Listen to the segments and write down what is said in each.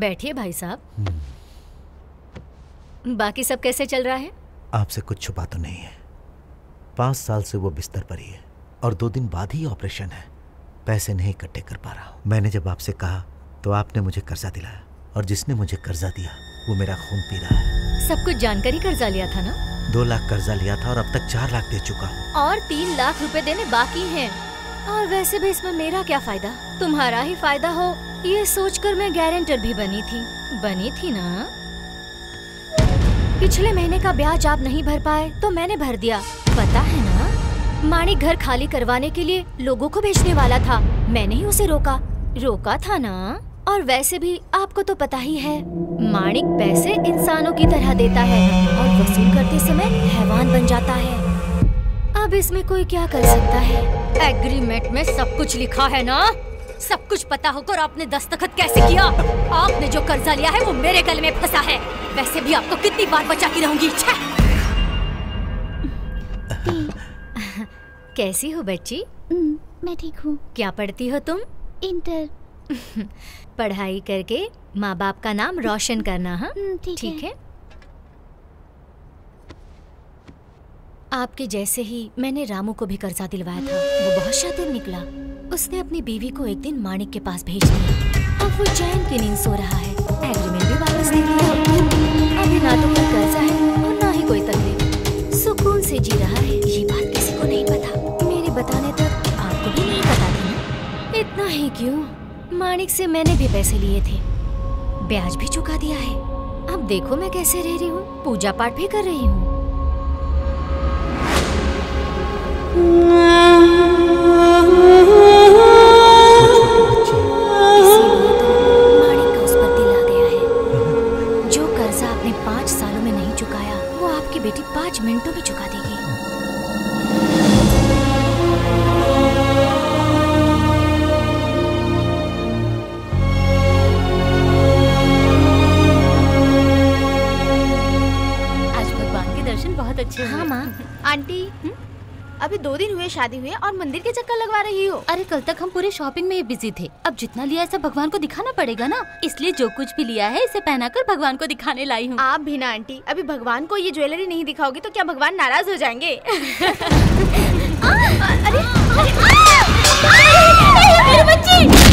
बैठिए भाई साहब। बाकी सब कैसे चल रहा है? आपसे कुछ छुपा तो नहीं है। 5 साल से वो बिस्तर पर ही है और 2 दिन बाद ही ऑपरेशन है। पैसे नहीं इकट्ठे कर पा रहा हूँ। मैंने जब आपसे कहा तो आपने मुझे कर्जा दिलाया और जिसने मुझे कर्जा दिया वो मेरा खून पी रहा है। सब कुछ जानकर ही कर्जा लिया था ना? 2 लाख कर्जा लिया था और अब तक 4 लाख दे चुका हूँ। और 3 लाख रुपए देने बाकी हैं। और वैसे भी इसमें मेरा क्या फायदा? तुम्हारा ही फायदा हो ये सोचकर मैं गारंटर भी बनी थी ना। पिछले महीने का ब्याज आप नहीं भर पाए तो मैंने भर दिया। पता है ना, माणिक घर खाली करवाने के लिए लोगों को भेजने वाला था। मैंने ही उसे रोका था ना। और वैसे भी आपको तो पता ही है, माणिक पैसे इंसानों की तरह देता है और वसूल करते समय हैवान बन जाता है। अब इसमें कोई क्या कर सकता है? एग्रीमेंट में सब कुछ लिखा है ना। सब कुछ पता होकर आपने दस्तखत कैसे किया? आपने जो कर्जा लिया है वो मेरे गले में फंसा है। वैसे भी आपको कितनी बार बचाती रहूंगी। कैसी हो बच्ची? मैं ठीक हूँ। क्या पढ़ती हो तुम? इंटर। पढ़ाई करके माँ बाप का नाम रोशन करना। हाँ ठीक है। आपके जैसे ही मैंने रामू को भी कर्जा दिलवाया था। वो बहुत शातिर निकला। उसने अपनी बीवी को एक दिन माणिक के पास भेज दिया। अब वो चैन की नींद सो रहा है। एग्रीमेंट भी वापस दे दिया। अभी ना तो कोई कर्जा है और ना ही कोई तकलीफ। सुकून से जी रहा है। ये बात किसी को नहीं पता। मेरे बताने तक आपको भी नहीं पता थी। इतना ही क्यों, माणिक से मैंने भी पैसे लिए थे। ब्याज भी चुका दिया है। अब देखो मैं कैसे रह रही हूँ। पूजा पाठ भी कर रही हूँ। इसीलिए तो माणिक का उस पर दिल आ गया है। जो कर्जा आपने 5 सालों में नहीं चुकाया वो आपकी बेटी 5 मिनटों में चुका देगी। आज भगवान के दर्शन बहुत अच्छे हुए। हाँ माँ। आंटी, अभी 2 दिन हुए शादी हुए और मंदिर के चक्कर लगवा रही हो। अरे कल तक हम पूरे शॉपिंग में ही बिजी थे। अब जितना लिया सब भगवान को दिखाना पड़ेगा ना। इसलिए जो कुछ भी लिया है इसे पहनाकर भगवान को दिखाने लाई हूँ। आप भी ना आंटी, अभी भगवान को ये ज्वेलरी नहीं दिखाओगी तो क्या भगवान नाराज हो जाएंगे? अरे मेरी बच्ची!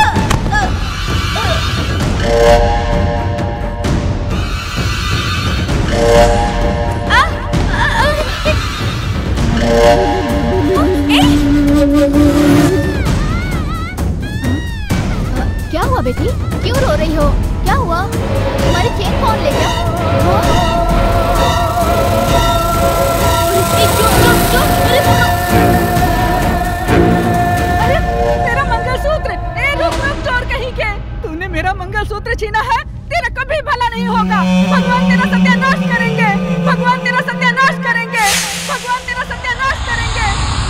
क्या हुआ बेटी? क्यों रो रही हो? क्या हुआ? तुम्हारी चेन कौन ले गया? अरे मेरा मंगलसूत्र! रुक चोर कहीं के! तूने मेरा मंगलसूत्र छीना है? तेरा कभी भला नहीं होगा। भगवान तेरा सत्यानाश करेंगे। भगवान तेरा सत्यानाश करेंगे। भगवान तेरा सत्यानाश करेंगे।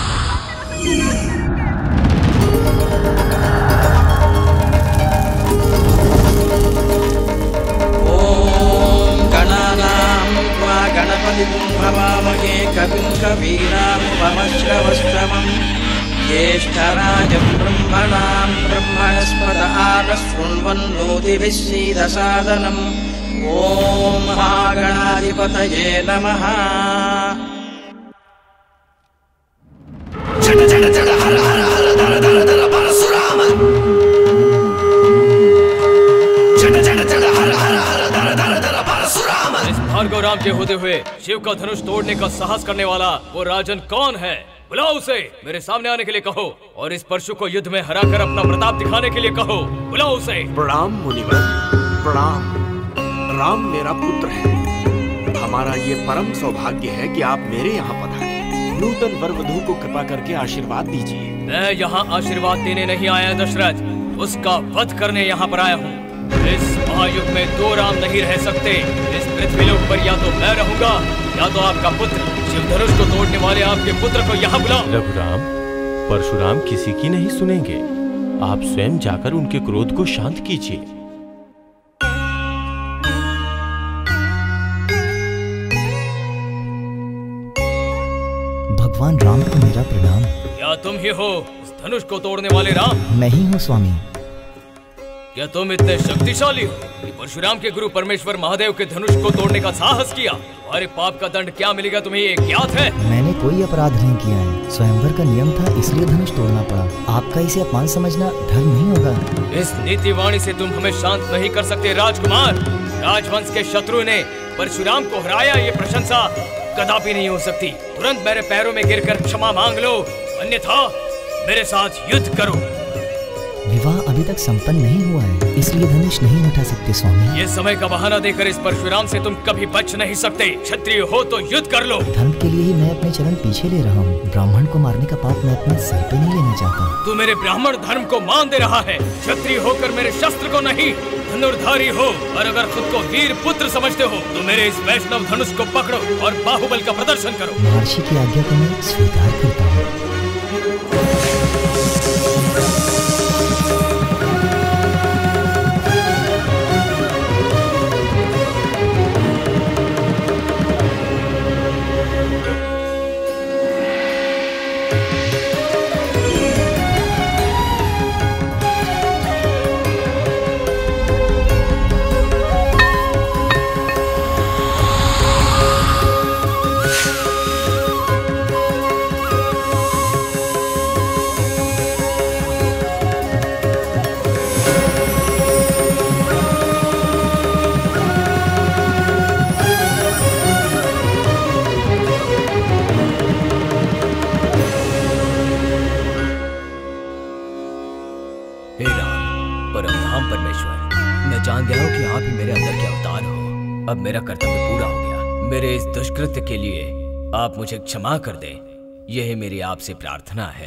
ओम गणानां त्वा गणपतिं भवामहे कविं कवीनामुपमश्रवस्तमं ज्येष्ठराजं ब्रह्मणां ब्रह्मणस्पत आनशृण्वन्नोतिभिः सीदसादनम्। ओम महागणाधिपतये नमः। जड जड जड हर हर हर धर धर धर परशुराम। जड जड जड हर हर हर धर धर धर परशुराम। इस भार्गव राम के होते हुए शिव का धनुष तोड़ने का साहस करने वाला वो राजन कौन है? बुलाओ उसे, मेरे सामने आने के लिए कहो और इस परशु को युद्ध में हराकर अपना प्रताप दिखाने के लिए कहो। बुलाओ उसे। प्रणाम मुनिवर, प्रणाम। राम मेरा पुत्र है। हमारा ये परम सौभाग्य है कि आप मेरे यहाँ पधारे। नूतन वर वधू को कृपा करके आशीर्वाद दीजिए। मैं यहाँ आशीर्वाद देने नहीं आया दशरथ, उसका वध करने यहाँ पर आया हूँ। इस महायुग में 2 राम नहीं रह सकते। इस पृथ्वीलोक पर या तो मैं रहूंगा या तो आपका पुत्र। शिव धनुष को तोड़ने वाले आपके पुत्र को यहाँ बुलाओ। रघुराम, परशुराम किसी की नहीं सुनेंगे। आप स्वयं जाकर उनके क्रोध को शांत कीजिए। भगवान राम को मेरा प्रणाम। क्या तुम ही हो इस धनुष को तोड़ने वाले राम? मैं ही हूँ स्वामी। क्या तुम इतने शक्तिशाली हो कि परशुराम के गुरु परमेश्वर महादेव के धनुष को तोड़ने का साहस किया? तुम्हारे पाप का दंड क्या मिलेगा तुम्हें ये ज्ञात है? मैंने कोई अपराध नहीं किया है, स्वयंवर का नियम था इसलिए धनुष तोड़ना पड़ा। आपका इसे अपमान समझना धर्म नहीं होगा। इस नीति वाणी से तुम हमें शांत नहीं कर सकते राजकुमार। राजवंश के शत्रु ने परशुराम को हराया, ये प्रशंसा कदापि नहीं हो सकती। तुरंत मेरे पैरों में गिरकर क्षमा मांग लो, अन्यथा मेरे साथ युद्ध करो। विवाह अभी तक संपन्न नहीं हुआ है, इसलिए धनुष नहीं उठा सकते स्वामी। ये समय का बहाना देकर इस परशुराम से तुम कभी बच नहीं सकते। क्षत्रिय हो तो युद्ध कर लो। धर्म के लिए ही मैं अपने चरण पीछे ले रहा हूँ। ब्राह्मण को मारने का पाप मैं अपने सिर पे नहीं लेना चाहता। तू मेरे ब्राह्मण धर्म को मान दे रहा है, क्षत्रिय होकर मेरे शस्त्र को नहीं। धनुर्धारी हो और अगर खुद को वीर पुत्र समझते हो तो मेरे इस वैष्णव धनुष को पकड़ो और बाहुबल का प्रदर्शन करो। महर्षि की आज्ञा को मैं स्वीकार करता हूँ। अब मेरा कर्तव्य पूरा हो गया। मेरे इस दुष्कृत्य के लिए आप मुझे क्षमा कर दें, यही मेरी आपसे प्रार्थना है।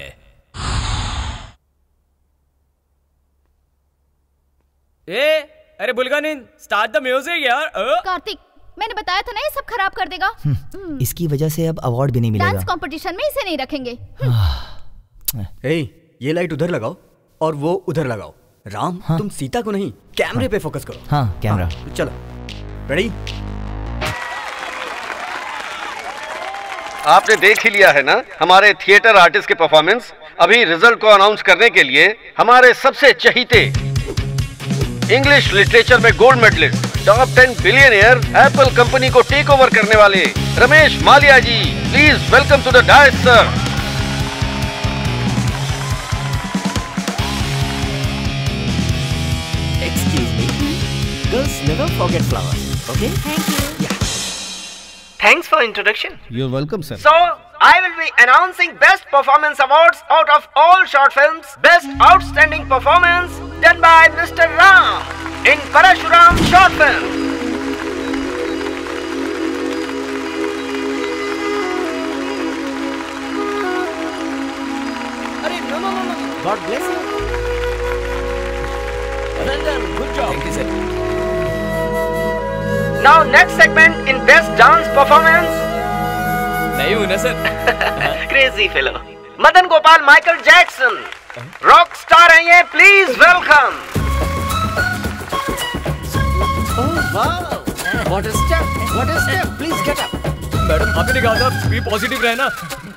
अरे बुलगानिन, स्टार्ट द म्यूजिक यार। कार्तिक, मैंने बताया था ना ये सब खराब कर देगा। इसकी वजह से अब अवार्ड भी नहीं मिलेगा। डांस कंपटीशन में इसे नहीं रखेंगे। ये लाइट उधर लगाओ और वो उधर लगाओ। राम, तुम सीता को नहीं कैमरे पे फोकस करो। हाँ, कैमरा। चलो, रेडी? आपने देख ही लिया है ना हमारे थिएटर आर्टिस्ट के परफॉर्मेंस। अभी रिजल्ट को अनाउंस करने के लिए हमारे सबसे चहीते इंग्लिश लिटरेचर में gold medallist, top 10 billionaire, Apple company को टेक ओवर करने वाले Ramesh Malia ji, please welcome to the dais sir. Excuse me, girls never forget flowers. Okay? Thank you. Yeah. Thanks for introduction. You're welcome, sir. So, I will be announcing Best Performance Awards out of all short films. Best Outstanding Performance done by Mr. Ram in Parashuram short film. No. God bless you. Good job. Thank you, sir. Now next segment in Best Dance Performance. नहीं हूँ ना सर। Crazy fellow. Madan Gopal Michael Jackson, rock star हैं ये, please welcome. Oh wow! What a step! What a step! Please get up. Madam, आपने कहा था B positive रहना।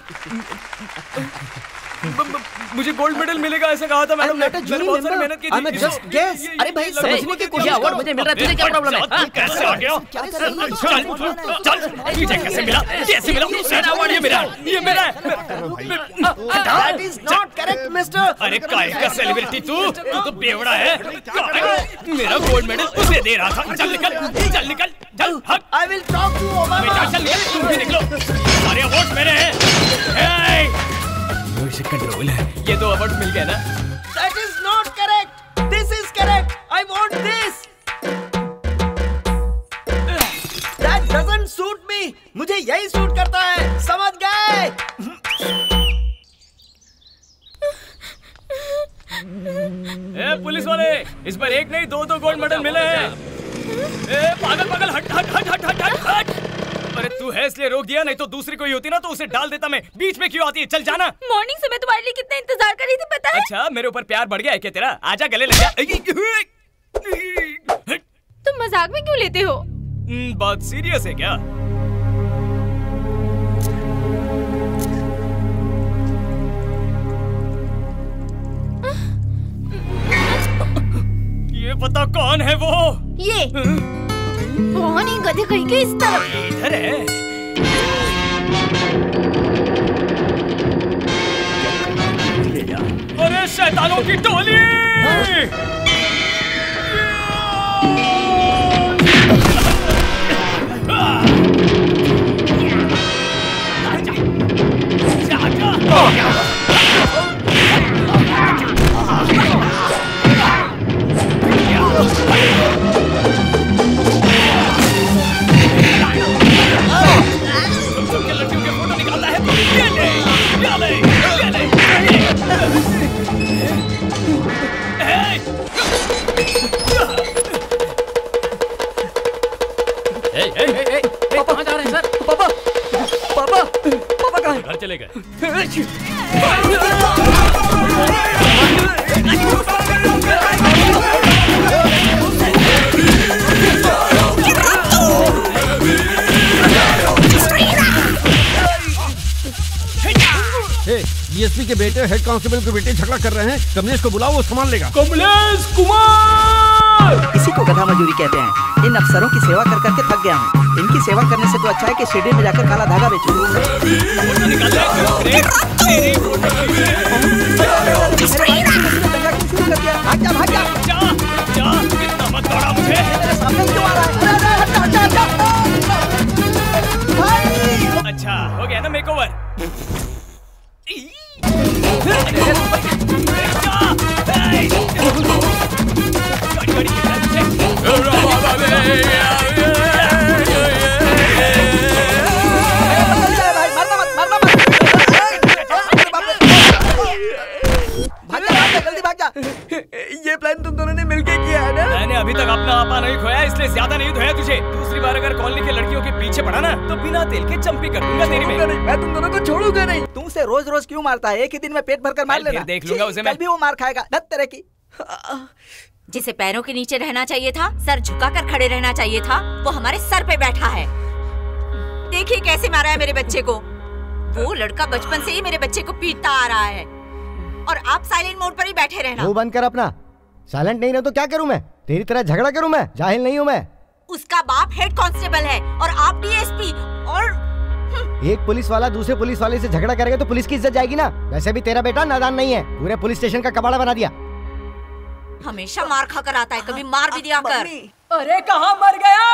मुझे गोल्ड मेडल मिलेगा ऐसा कहा था मैडम ने। मैंने बहुत सारी मेहनत की थी। Just guess. अरे भाई, समझने की कोशिश करो। मुझे मिल रहा है, तुझे क्या प्रॉब्लम है? कैसे आ गया? चल, तुझे कैसे मिला? कैसे मिला? ये मेरा है। That is not correct, Mister. अरे काय का सेलिब्रिटी तू तो बेवड़ा है। मेरा गोल्ड मेडल उसे दे रहा था। चल निकल। I will talk to Obama. चल निकल, तुम भी निकलो। सारे अवार्ड मेरे हैं। कंट्रोल है। ये 2 अवार्ड मिल गए ना? That is not correct. This is correct. I want this. That doesn't suit me. मुझे यही सूट करता है, समझ गए? पुलिस वाले, इस बार एक नहीं 2 गोल्ड मेडल मिले हैं। पागल, हट। अरे तू है इसलिए रोक दिया, नहीं तो दूसरी कोई होती ना तो उसे डाल देता मैं। बीच में क्यों आती है? चल जाना। मॉर्निंग से मैं तुम्हारे लिए कितना इंतजार कर रही थी, पता है? अच्छा, मेरे ऊपर प्यार बढ़ गया है क्या तेरा? आजा गले लग जा। तुम मजाक में क्यों लेते हो? बात सीरियस है क्या? मुझे पता कौन है वो। ये कौन ही गधे कहीं के इस तरफ इधर है। अरे शैतानों की टोली! लड़कियों के फोटो निकालता है तो ये ले, ये ले, ये ले। कहाँ जा रहे हैं सर? पापा पापा पापा कहाँ हैं? घर चले गए। डीएसपी के बेटे हेड कांस्टेबल के बेटे झगड़ा कर रहे हैं। कमलेश को बुलाओ, वो संभाल लेगा। कमलेश कुमार! इसी को गधा मजदूरी कहते हैं। इन अफसरों की सेवा कर करके थक गया हूँ। इनकी सेवा करने से तो अच्छा है कि स्टेडियम में जाकर काला धागा बेचूं। भाग जा भाग जा। कितना मत दौड़ा मुझे। सामने क्यों आ रहा है? अच्छा हो गया ना मेकओवर। ये प्लान तुम दोनों ने मिलके किया है ना? मैंने अभी तक अपना आपा नहीं खोया, इसलिए ज्यादा नहीं धोया तुझे। दूसरी बार अगर कॉलोनी के लड़कियों के पीछे पड़ा ना तो बिना तेल के चंपी कर दूंगा तेरी में। मैं तुम दोनों को छोड़ूंगा नहीं। तुम उसे रोज रोज क्यों मारता है? एक ही दिन में पेट भरकर मार लेना। देख लूंगा उसे मैं। कल भी वो मार खाएगा। धत तेरे की। जिसे पैरों के नीचे रहना चाहिए था, सर झुकाकर खड़े रहना चाहिए था, वो हमारे सर पे बैठा है। देखिए कैसे मारा है मेरे बच्चे को। वो लड़का बचपन से ही मेरे बच्चे को पीटता आ रहा है और आप साइलेंट मोड पर ही बैठे रहना। वो बंद कर अपना। साइलेंट नहीं रहे तो क्या करूं मैं? तेरी तरह झगड़ा करूं मैं? जाहिल नहीं हूं मैं। उसका बाप हेड कांस्टेबल है और आप डीएसपी। और एक पुलिस वाला दूसरे पुलिस वाले से झगड़ा करेगा तो पुलिस की इज्जत जाएगी ना। वैसे भी तेरा बेटा नादान नहीं है, पूरे पुलिस स्टेशन का कबाड़ा बना दिया। हमेशा मार खाकर आता है, कभी मार भी दिया कर। अरे कहाँ मर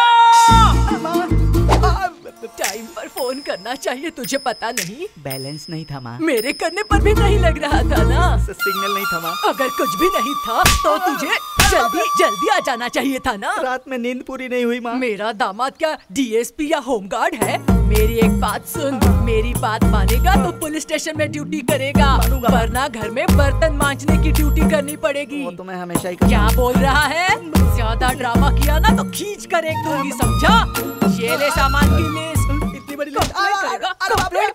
गया? टाइम पर फोन करना चाहिए, तुझे पता नहीं? बैलेंस नहीं था माँ। मेरे करने पर भी नहीं लग रहा था ना। सिग्नल नहीं था माँ। अगर कुछ भी नहीं था तो तुझे जल्दी जल्दी आ जाना चाहिए था ना। रात में नींद पूरी नहीं हुई माँ। मेरा दामाद क्या डीएसपी या होमगार्ड है? मेरी एक बात सुन, मेरी बात मानेगा तो पुलिस स्टेशन में ड्यूटी करेगा, वरना घर में बर्तन मांजने की ड्यूटी करनी पड़ेगी। वो तो मैं हमेशा ही क्या बोल रहा है? ज्यादा ड्रामा किया ना तो खींच कर एक दूंगी, समझा? ये ले सामान की लिस्ट। इतनी बड़ी लिस्ट कंप्लेंट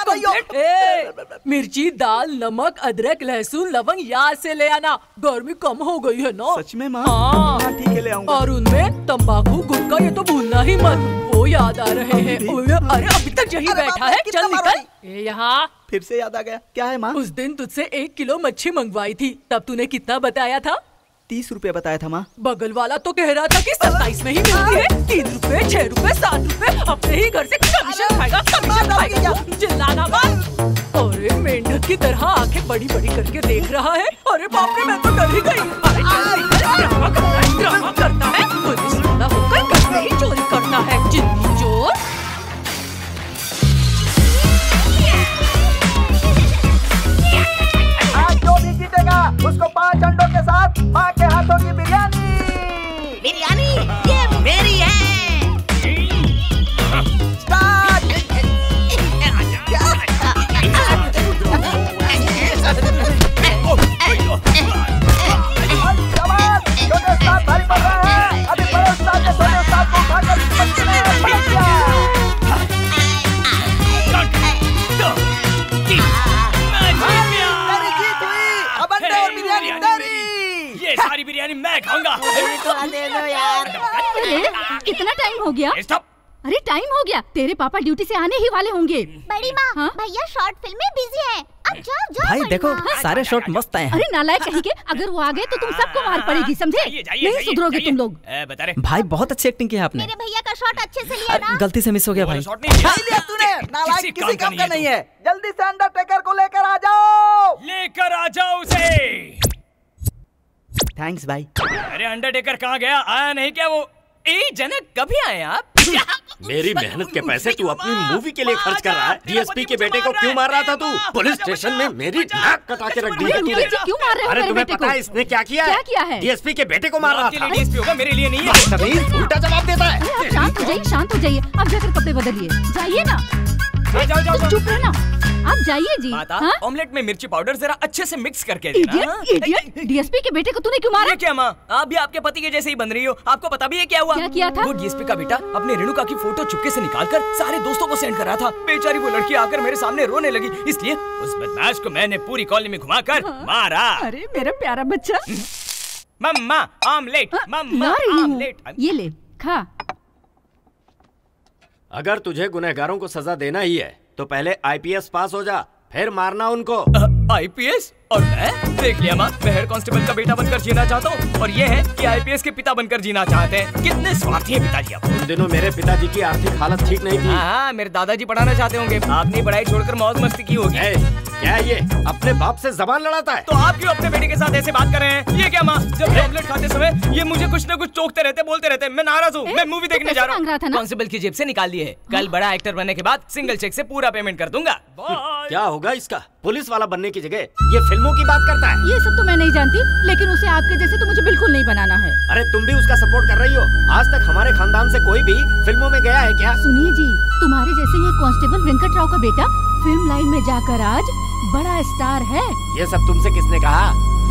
करेगा। मिर्ची, दाल, नमक, अदरक, लहसुन, लवंग याद से ले आना। गर्मी कम हो गई है ना? सच में माँ? हाँ ठीक है ले आऊंगा। और उनमें तंबाकू, गुटखा ये तो भूलना ही मत, वो याद आ रहे हैं। अरे अभी तक यही बैठा है, चल निकल। यहाँ फिर से याद आ गया। क्या है माँ? उस दिन तुझसे 1 किलो मच्छी मंगवाई थी, तब तूने कितना बताया था? 30 रुपए बताया था माँ। बगल वाला तो कह रहा था कि 27 में ही मिलती है। 3 रुपए, 6 रुपए, 7 रुपए। अपने ही घर से कमीशन खाएगा, कमीशन खाएगा। चिल्लाना मत। अरे मेंढक की तरह आंखें बड़ी बड़ी करके देख रहा है। अरे बाप रे, मैं तो डर ही गई। अरे ड्रामा करता है। पुलिस वाला होकर घर में ही चोरी करता है। जिंदगी चोर। आज जो भी जीतेगा उसको 5 अंडों के साथ माँ के हाथों की बिरयानी। बिरयानी ये मेरी है। ये सारी बिरयानी मैं खाऊंगा। दे दो यार। कितना टाइम हो गया? अरे टाइम हो गया, तेरे पापा ड्यूटी से आने ही वाले होंगे। बड़ी माँ, भैया शॉर्ट फिल्म में बिजी हैं। भाई देखो सारे शॉट मस्त आए हैं। अरे नालायक कहीं के, अगर वो आ गए तो तुम सबको मार पड़ेगी, समझे? नहीं सुधरोगे तुम लोग। बता रहे भाई बहुत अच्छी एक्टिंग की है आपने। मेरे भैया का शॉट अच्छे से लिया ना? गलती से मिस हो गया भाई। लिया तूने, नालायक किसी काम का नहीं है। जल्दी से अंडरटेकर को लेकर आ जाओ। लेकर आ जाओ उसे। थैंक्स भाई। अरे अंडरटेकर कहाँ गया? आया नहीं क्या वो? जनक कभी आए आप? मेरी मेहनत के पैसे तू अपनी मूवी के लिए खर्च कर रहा है। डीएसपी के बेटे को क्यों मार रहा था तू? पुलिस स्टेशन में मेरी नाक कटा के रख दी है तूने। क्यों मार रहे हो? अरे तुम्हें पता है इसने क्या किया है? क्या किया है? डीएसपी के बेटे को मार रहा था। डीएसपी होगा, मेरे लिए नहीं है। उल्टा जवाब देता है। आप शांत हो जाइए, शांत हो जाइए। अब जाकर कपड़े बदलिए, जाइए ना। जाओ। चुप रहना, आप जाइए जी। माता, ऑमलेट में मिर्ची पाउडर जरा अच्छे से मिक्स करके देना। इडियट, डीएसपी के बेटे को तूने क्यों मारा? क्या माँ, आप भी आपके पति के जैसे ही बन रही हो। आपको पता भी है क्या हुआ? क्या किया था? वो डीएसपी का बेटा अपने रेणुका की फोटो चुपके से निकालकर सारे दोस्तों को सेंड कर रहा था। बेचारी वो लड़की आकर मेरे सामने रोने लगी, इसलिए उस बदमाश को मैंने पूरी कॉलोनी में घुमाकर मारा। अरे मेरा प्यारा बच्चा। मम्मा ऑमलेट, मम्मा ऑमलेट। ये ले खा। अगर तुझे गुनहगारों को सजा देना ही है तो पहले आईपीएस पास हो जा, फिर मारना उनको। आईपीएस? और मैं देख लिया माँ, मैं हेड कांस्टेबल का बेटा बनकर जीना चाहता हूँ, और ये है कि आईपीएस के पिता बनकर जीना चाहते हैं। कितने स्वार्थी है पिताजी आप। उन दिनों मेरे पिताजी की आर्थिक हालत ठीक नहीं थी। हाँ, मेरे दादाजी पढ़ाना चाहते होंगे, आपने पढ़ाई छोड़कर मौज मस्ती की होगी। क्या ये अपने बाप से जबान लड़ाता है? तो आप क्यों अपने बेटे के साथ ऐसे बात कर रहे हैं? ये क्या माँ, जब ऑमलेट खाते समय ये मुझे कुछ न कुछ टोकते रहते, बोलते रहते। मैं नाराज हूँ, मैं मूवी देखने जा रहा हूँ। कांस्टेबल की जेब से निकाल दिए है। कल बड़ा एक्टर बनने के बाद सिंगल चेक से पूरा पेमेंट कर दूंगा। क्या होगा इसका? पुलिस वाला बनने की जगह ये फिल्मों की बात करता है। ये सब तो मैं नहीं जानती, लेकिन उसे आपके जैसे तो मुझे बिल्कुल नहीं बनाना है। अरे तुम भी उसका सपोर्ट कर रही हो? आज तक हमारे खानदान से कोई भी फिल्मों में गया है क्या? सुनिए जी, तुम्हारे जैसे ये कांस्टेबल वेंकट राव का बेटा फिल्म लाइन में जाकर आज बड़ा स्टार है। ये सब तुमसे किसने कहा?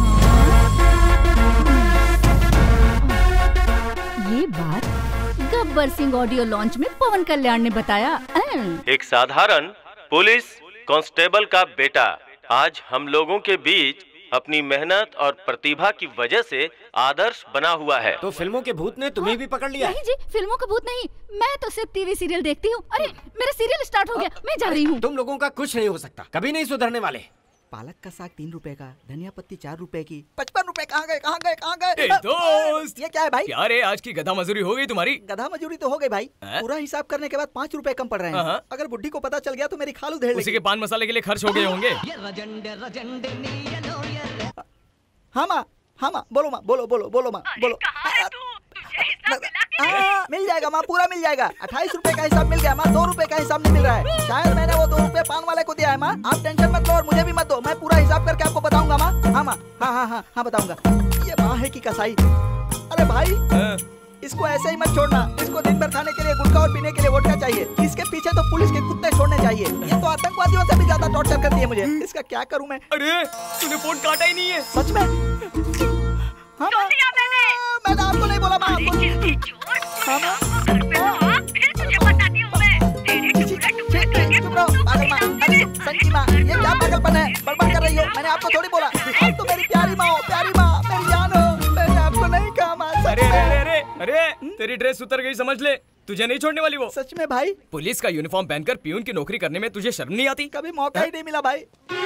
ये बात गब्बर सिंह ऑडियो लॉन्च में पवन कल्याण ने बताया। एक साधारण पुलिस कांस्टेबल का बेटा आज हम लोगों के बीच अपनी मेहनत और प्रतिभा की वजह से आदर्श बना हुआ है। तो फिल्मों के भूत ने तुम्हें भी पकड़ लिया? नहीं जी, फिल्मों का भूत नहीं, मैं तो सिर्फ टीवी सीरियल देखती हूँ। अरे मेरा सीरियल स्टार्ट हो गया, मैं जा रही हूँ। तुम लोगों का कुछ नहीं हो सकता, कभी नहीं सुधरने वाले। पालक का साग 3 रुपए का, धनिया पत्ती 4 रुपए की, 55 रुपए कहाँ गए? कहाँ गए? कहाँ गए? दोस्त, ये क्या है भाई? क्या रे, आज की गधा मजदूरी हो गई तुम्हारी? गधा मजदूरी तो हो गई भाई, पूरा हिसाब करने के बाद 5 रुपए कम पड़ रहे हैं। अगर बुड्ढी को पता चल गया तो मेरी खाल उधेड़ लेगी। उसी के पान मसाले के लिए खर्च हो गए होंगे। हाँ माँ, हाँ माँ, बोलो माँ, बोलो बोलो बोलो माँ, बोलो। मिल जाएगा माँ, पूरा मिल जाएगा। 28 रुपए का हिसाब मिल गया माँ, 2 रुपए का हिसाब नहीं मिल रहा है। शायद मैंने वो 2 रुपए पान वाले को दिया है माँ। आप टेंशन मत लो और मुझे भी मत दो, मैं पूरा हिसाब करके आपको बताऊंगा माँ। हाँ माँ, हाँ हाँ हाँ हाँ बताऊंगा। ये माँ है की कसाई। अरे भाई इसको ऐसे ही मत छोड़ना, इसको दिन भर खाने के लिए गुटखा और पीने के लिए वोडका चाहिए। इसके पीछे तो पुलिस के कुत्ते छोड़ने चाहिए, ये तो आतंकवादियों से भी ज्यादा टॉर्चर करती है मुझे। इसका क्या करूं मैं? अरे तूने फोन काटा ही नहीं है। सच में? हाँ माँ, मैंने आपको नहीं बोला माँ। हाँ माँ, चुप रहो पागल माँ। संकी माँ, ये क्या पागलपन है? बड़बड़ कर रही हो, मैंने आपको थोड़ी बोला। आप तो मेरी प्यारी माँ हो, प्यारी माँ, मेरी जान हो। मैंने आपको नहीं कहा माँ। अरे अरे अरे अरे, तेरी ड्रेस उतर गई समझ ले, तुझे नहीं छोड़ने वाली वो। सच में भाई? पुलिस का यूनिफॉर्म पहनकर पियून की नौकरी करने में तुझे शर्म नहीं आती? कभी मौका ही नहीं मिला भाई।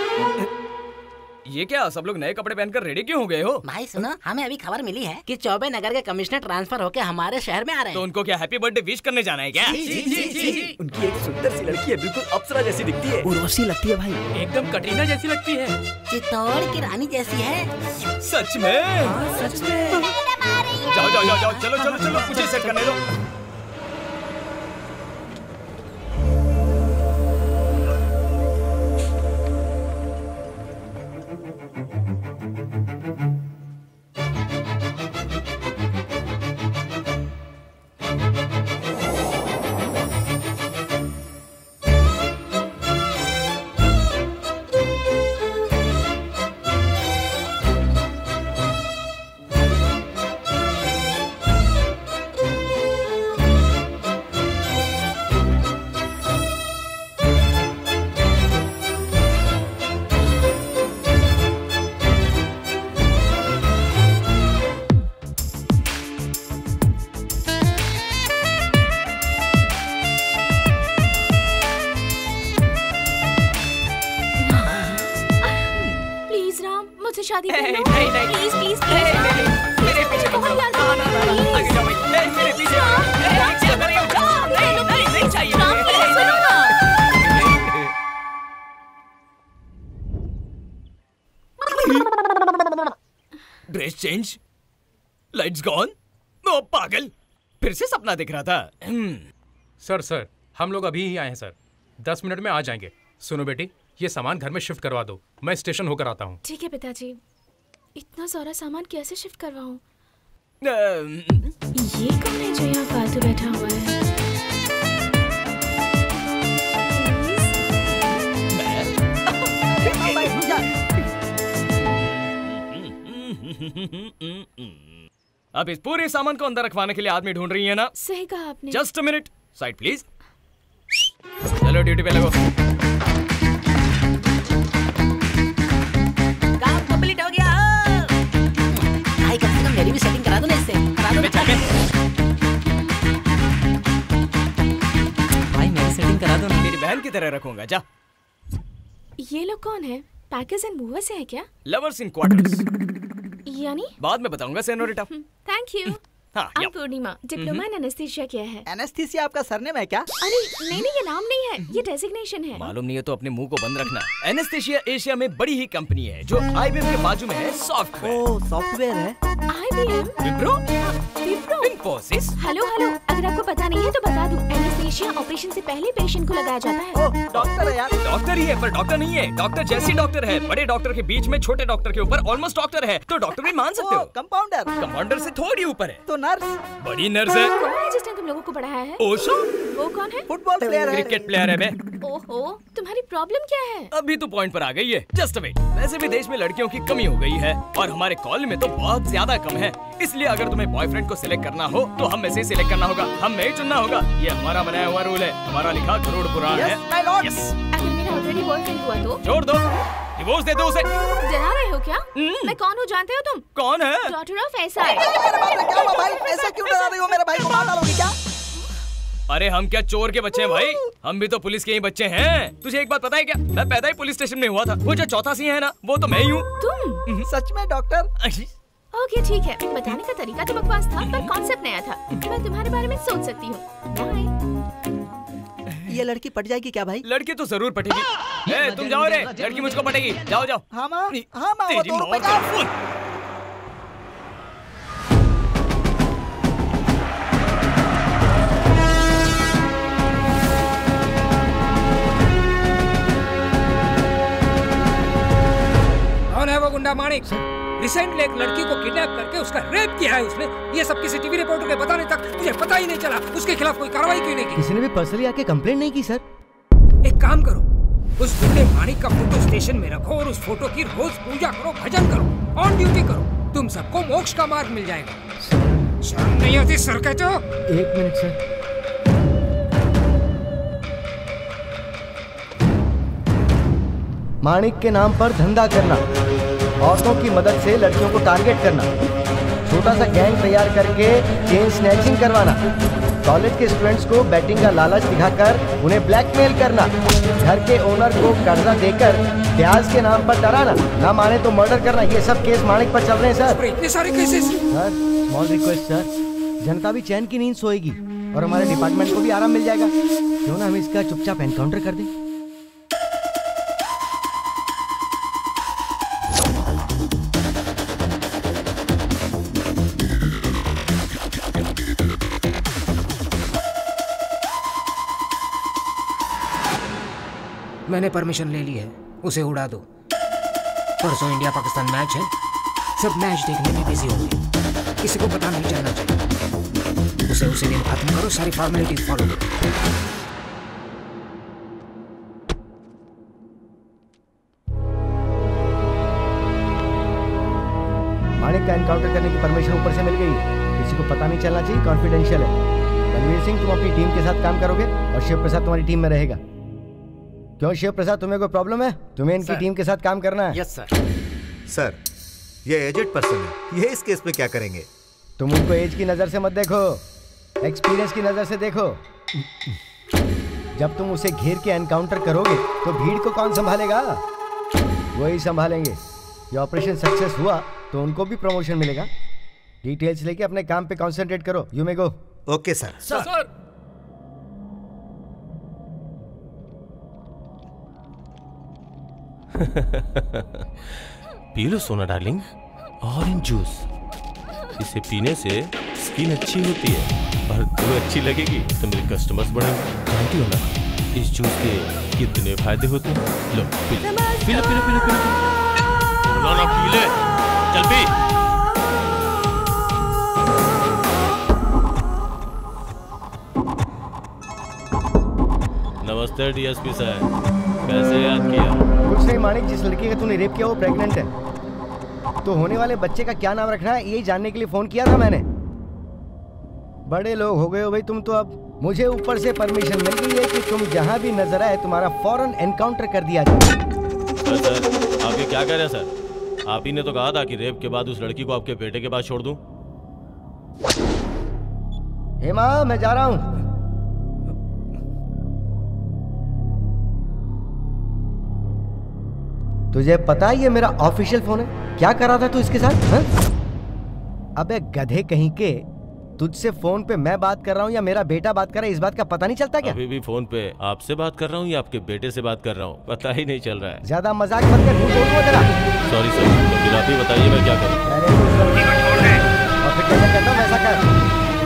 ये क्या, सब लोग नए कपड़े पहनकर रेडी क्यों हो गए हो? भाई सुनो, हमें अभी खबर मिली है कि चौबे नगर के कमिश्नर ट्रांसफर होकर हमारे शहर में आ रहे हैं। तो उनको क्या हैप्पी बर्थडे विश करने जाना है क्या? जी। उनकी एक सुंदर सी लड़की है, बिल्कुल अप्सरा जैसी दिखती है। उर्वशी लगती है भाई, एकदम कटरीना जैसी लगती है। चित्तौड़ की रानी जैसी है। सच में? सच में। जाओ जाओ जाओ जाओ, चलो चलो चलो, मुझे सेट करने दो। मुझसे शादी कर लो। नहीं, प्लीज प्लीज प्लीज मेरे पीछे बहुत प्यार करता हूँ, आगे जाओ भाई, मेरे पीछे नहीं चाहिए। Dress change, lights gone. ओ पागल, फिर से सपना दिख रहा था। सर हम लोग अभी ही आए हैं सर, 10 मिनट में आ जाएंगे। सुनो बेटी, ये सामान घर में शिफ्ट करवा दो, मैं स्टेशन होकर आता हूँ। ठीक है पिताजी, इतना सारा सामान कैसे शिफ्ट करवाऊं? ये कौन है जो यहाँ फालतू बैठा हुआ है? अब इस पूरे सामान को अंदर रखवाने के लिए आदमी ढूंढ रही है ना? सही कहा आपने। Just a minute, side please. चलो ड्यूटी पे लगो। काम कंप्लीट हो गया। भाई कम से कम मेरी भी सेटिंग करा दो ना इससे। करा दो भाई मेरी सेटिंग करा दो ना। मेरी बहन की तरह रखूंगा। जा। ये लोग कौन है? पैकेज एंड मूवर्स है क्या? Lovers in quarters. यानी? बाद में बताऊंगा सेनोरिटा। Thank you. हाँ, I'm Purnima, diploma in anaesthesia किया है। एनेस्थीसिया आपका सरनेम है क्या? अरे नहीं नहीं, ये नाम नहीं है, ये डेजिग्नेशन है। मालूम नहीं है तो अपने मुंह को बंद रखना। एनेस्थीसिया एशिया में बड़ी ही कंपनी है जो IBM के बाजू में है। सॉफ्टवेयर। ओह, सॉफ्टवेयर है। IBM? Wipro? Wipro? Infosys? Hello hello, अगर आपको पता नहीं है तो बता दूं, एनेस्थीसिया ऑपरेशन से पहले पेशेंट को लगाया जाता है। ओह, डॉक्टर है यार। डॉक्टर ही है पर डॉक्टर नहीं है। डॉक्टर जैसी डॉक्टर है। बड़े डॉक्टर के बीच में छोटे डॉक्टर के ऊपर ऑलमोस्ट डॉक्टर है, तो डॉक्टर भी मान सकते हो। कंपाउंडर? कंपाउंडर से थोड़ी ऊपर है। तो नर्स? बड़ी नर्स है। कौन है जिसने तुम लोगों को पढ़ाया है? ओशो। वो कौन है? फुटबॉल प्लेयर है। क्रिकेट प्लेयर है बे। ओहो, तुम्हारी प्रॉब्लम क्या है? अभी तो पॉइंट पर आ गई है। Just wait. वैसे भी देश में लड़कियों की कमी हो गई है और हमारे कॉलेज में तो बहुत ज्यादा कम है। इसलिए अगर तुम्हें बॉयफ्रेंड को सिलेक्ट करना हो तो हम में से सिलेक्ट करना होगा, हम में ही चुनना होगा। ये हमारा बनाया हुआ रूल है, हमारा लिखा करोड़ पुराण है। यस। अगर मेरा ऑलरेडी बॉयफ्रेंड हुआ तो? छोड़ दो, डिवोर्स दे दो उसे। डरा रहे हो क्या? मैं कौन हूँ जानते हो तुम? कौन है? Daughter of SI. ऐसा क्यों डरा रही हो? मेरे भाई को मार डालोगी क्या? अरे हम क्या चोर के बच्चे हैं भाई? हम भी तो पुलिस के ही बच्चे हैं। तुझे एक बात पता है क्या? मैं पैदा ही पुलिस स्टेशन में हुआ था। वो जो चौथा सिंह है ना, वो तो मैं ही हूँ। तुम? सच में डॉक्टर? ओके ठीक है, बताने का तरीका तो बकवास था पर कॉन्सेप्ट नया था। मैं तुम्हारे बारे में सोच सकती हूँ। बाय। ये लड़की पट जाएगी क्या भाई? लड़की तो जरूर पटेगी। ए, तुम जाओ रे, लड़की मुझको पटेगी। जाओ जाओ। हाँ माँ, हाँ माँ, तेरी मौत का खून। कौन है वो गुंडा माणिक? रिसेंटली एक लड़की को किडनैप करके उसका रेप किया है उसने। ये सब किसी टीवी रिपोर्टर के बताने तक तुझे पता ही नहीं चला। उसके खिलाफ कोई कार्रवाई क्यों नहीं की? किसी ने भी पर्सनली आके कंप्लेंट नहीं की सर। एक काम करो, उस गुंडे माणिक का फोटो स्टेशन में रखो और उस फोटो की रोज पूजा करो, भजन करो, ऑन ड्यूटी करो। तुम सबको मोक्ष का मार्ग मिल जाएगा। शर्म नहीं आती सर कहते हो? 1 मिनट सर। माणिक के नाम पर धंधा करना, औरतों की मदद से लड़कियों को टारगेट करना, छोटा सा गैंग तैयार करके चेन स्नैचिंग करवाना, कॉलेज के स्टूडेंट्स को बैटिंग का लालच दिखाकर उन्हें ब्लैकमेल करना, घर के ओनर को कर्जा देकर ब्याज के नाम पर डराना, ना माने तो मर्डर करना, ये सब केस माणिक पर चल रहे हैं सर। इतने सारे cases? Sir small request sir, जनता भी चैन की नींद सोएगी और हमारे डिपार्टमेंट को भी आराम मिल जाएगा। क्यों ना हम इसका चुपचाप एनकाउंटर कर दें? मैंने परमिशन ले ली है, उसे उड़ा दो। परसों इंडिया पाकिस्तान मैच है, सब मैच देखने में बिजी होंगे, किसी को पता नहीं चलना चाहिए। उसे दिन खत्म करो, सारी फॉर्मेलिटीज फॉलो करो। माणिक का एनकाउंटर करने की परमिशन ऊपर से मिल गई है, किसी को पता नहीं चलना चाहिए, कॉन्फिडेंशियल है। रणवीर सिंह, तुम अपनी टीम के साथ काम करोगे और शिव प्रसाद तुम्हारी टीम में रहेगा। क्यों शिव प्रसाद, तुम्हें कोई प्रॉब्लम है? तुम्हें इनकी टीम के साथ काम करना है। Yes sir. सर, ये एजेड पर्सन है, ये इस केस में क्या करेंगे? तुम उनको एज की नजर से मत देखो, एक्सपीरियंस की नजर से देखो। जब तुम उसे घेर के एनकाउंटर करोगे तो भीड़ को कौन संभालेगा? वही संभालेंगे। ये ऑपरेशन सक्सेस हुआ तो उनको भी प्रमोशन मिलेगा। डिटेल्स लेके अपने काम पे कंसंट्रेट करो। You may go. Okay sir. Sir पी लो सोना डार्लिंग, ऑरेंज जूस। इसे पीने से स्किन अच्छी होती है और तुम्हें अच्छी लगेगी तो मेरे कस्टमर्स बढ़ेंगे। जानती हो ना इस जूस के कितने फायदे होते हैं। लो पी लो पी लो पी लो पी लो पी लो ना, पी ले, चल पी। नमस्ते डीएसपी साहब, कैसे याद किया? कुछ नहीं मानिक, जिस लड़की का तूने रेप किया वो प्रेग्नेंट है, तो होने वाले बच्चे का क्या नाम रखना है यही जानने के लिए फोन किया था मैंने। बड़े लोग हो गए हो भाई तुम तो। अब मुझे ऊपर से परमिशन मिल गई है कि तुम जहां भी नजर आए तुम्हारा फौरन एनकाउंटर कर दिया जाए। सर आप ये क्या कह रहे हैं सर? आप ही ने तो कहा था कि रेप के बाद उस लड़की को आपके बेटे के पास छोड़ दूं। हेमा मैं जा रहा हूं। तुझे पता है ये मेरा ऑफिशियल फोन है? क्या कर रहा था तू इसके साथ? हा? अबे गधे कहीं के, तुझसे फोन पे मैं बात कर रहा हूँ या मेरा बेटा बात कर रहा है इस बात का पता नहीं चलता क्या? अभी भी फोन पे आपसे बात कर रहा हूँ या आपके बेटे से बात कर रहा हूँ, पता ही नहीं चल रहा है। ज्यादा मजाक मत कर, सॉरी सर, तो फिर आप ही बताइए मैं क्या करूँ? और फिर कैसा कहता हूँ वैसा कर।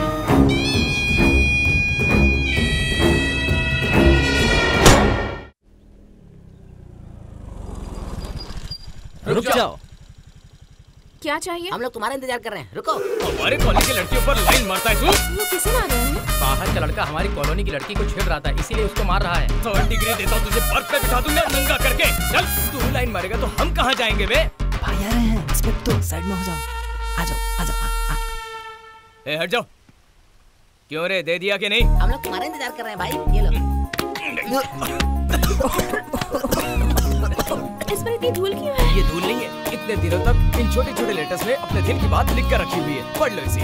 रुक जाओ। क्या चाहिए? हम लोग तुम्हारा इंतजार कर रहे हैं, रुको। हमारे कॉलोनी की लड़कियों पर लाइन मारता है तू। वो किसे मार रहे हैं? बाहर का लड़का हमारी कॉलोनी की लड़की को छेड़ रहा था, इसीलिए उसको मार रहा है। 3rd डिग्री देता हूँ तुझे, बर्फ पे बिठा दूंगा नंगा करके। चल तू लाइन मारेगा तो हम कहाँ जाएंगे बे? भाई आ रहे हैं, इंस्पेक्टर साइड में हो जाओ। आ जाओ आ जाओ। ए हट जाओ। क्यों रे, दे दिया कि नहीं? हम लोग तुम्हारा इंतजार कर रहे हैं भाई, ये लो। इस पर इतनी धूल क्यों है? ये धूल नहीं है, इतने दिनों तक इन छोटे छोटे लेटर्स में अपने दिल की बात लिख कर रखी हुई है। पढ़ लो इसे।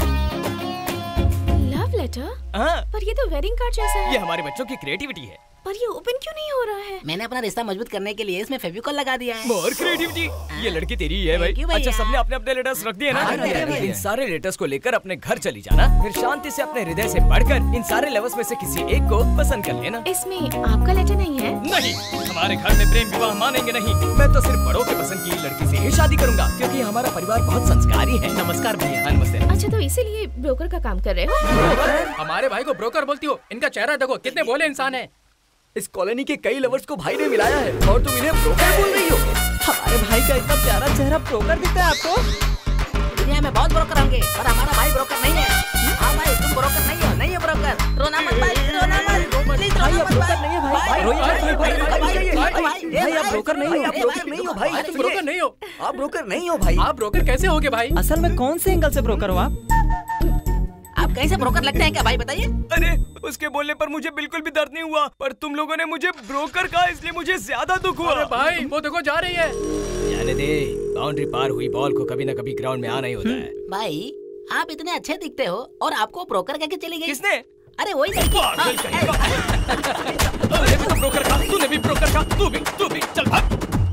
Love letter? हाँ। पर ये तो वेडिंग कार्ड जैसा है। ये हमारे बच्चों की क्रिएटिविटी है। पर ये ओपन क्यों नहीं हो रहा है? मैंने अपना रिश्ता मजबूत करने के लिए इसमें फेविकॉल लगा दिया है। More creativity. ये लड़की तेरी ही है भाई। अच्छा सबने अपने अपने लेटर्स रख दिए ना? इन सारे लेटर्स को लेकर अपने घर चली जाना, फिर शांति से अपने हृदय से पढ़कर इन सारे लवर्स में से किसी एक को पसंद कर लेना। इसमें आपका लेटर नहीं है? नहीं, हमारे घर में प्रेम विवाह मानेंगे नहीं। मैं तो सिर्फ बड़ों के पसंद की लड़की से ही शादी करूंगा, क्योंकि हमारा परिवार बहुत संस्कारी है। नमस्कार भैया। नमस्ते। अच्छा तो इसीलिए ब्रोकर का काम कर रहे हो? हमारे भाई को ब्रोकर बोलती हो? इनका चेहरा देखो, कितने भोले इंसान है। इस कॉलोनी के कई लवर्स को भाई ने मिलाया है और तुम इन्हें ब्रोकर बोल रही हो? हमारे भाई का इतना प्यारा चेहरा ब्रोकर दिखता है आपको? दुनिया में बहुत ब्रोकर होंगे पर हमारा भाई ब्रोकर नहीं है। हाँ भाई तुम ब्रोकर नहीं हो, नहीं हो ब्रोकर। रोना मत भाई, रोना मत, प्लीज रोना मत भाई। नहीं है भाई, भाई आप ब्रोकर नहीं हो, आप ब्रोकर नहीं हो भाई, तुम ब्रोकर नहीं हो। आप ब्रोकर नहीं हो भाई। आप ब्रोकर कैसे होगे भाई? असल में कौन से एंगल से ब्रोकर हो आप? आप कहीं से ब्रोकर लगते हैं क्या भाई, बताइए? अरे उसके बोलने पर मुझे बिल्कुल भी दर्द नहीं हुआ, पर तुम लोगों ने मुझे ब्रोकर कहा इसलिए मुझे ज्यादा दुख हुआ। अरे भाई वो देखो जा रही है। जाने दे, बाउंड्री पार हुई बॉल को कभी ना कभी ग्राउंड में आना ही होता है। भाई आप इतने अच्छे दिखते हो और आपको ब्रोकर कहके चली गई? किसने? अरे वही लड़की। ब्रोकर का, तूने भी ब्रोकर का, तू भी चल भाग।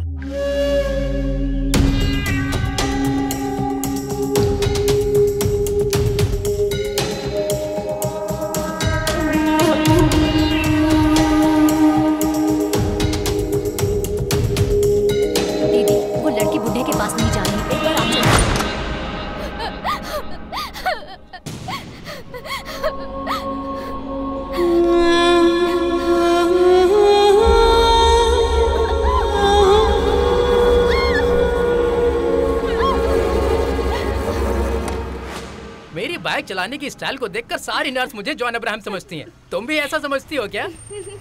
बाइक चलाने की स्टाइल को देखकर सारी नर्स मुझे जॉन अब्राहम समझती हैं। तुम भी ऐसा समझती हो क्या?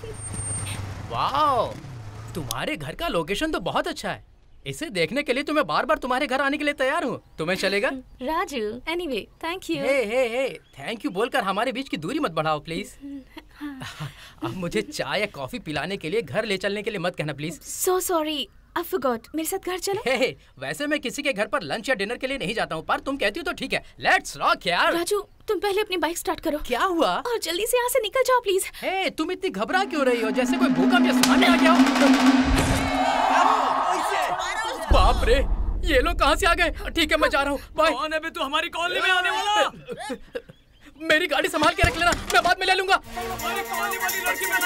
वाओ, तुम्हारे घर का लोकेशन तो बहुत अच्छा है। इसे देखने के लिए तुम्हें बार बार तुम्हारे घर आने के लिए तैयार हूँ। तुम्हें चलेगा? Raju, anyway thank you. Hey thank you बोलकर हमारे बीच की दूरी मत बढ़ाओ प्लीज। अब मुझे चाय या कॉफी पिलाने के लिए घर ले चलने के लिए मत कहना please. So sorry, I forgot। मेरे साथ घर चलो। वैसे मैं किसी के घर पर लंच या डिनर के लिए नहीं जाता हूँ, पर तुम कहती हो तो ठीक है। लेट्स रॉक यार। राजू, तुम पहले अपनी बाइक स्टार्ट करो। क्या हुआ? और जल्दी से यहाँ से निकल जाओ प्लीज। तुम इतनी घबरा क्यों रही हो, जैसे कोई भूकंप या सुनामी आ गया हो? बाप रे, ये लोग कहाँ से आ गए? ठीक है मैं जा रहा हूँ, बाय। कौन है बे तू हमारी कॉलोनी में आने वाला? मेरी गाड़ी संभाल के रख लेना, मैं बाद में ले लूंगा। हमारी कॉलोनी वाली लड़की में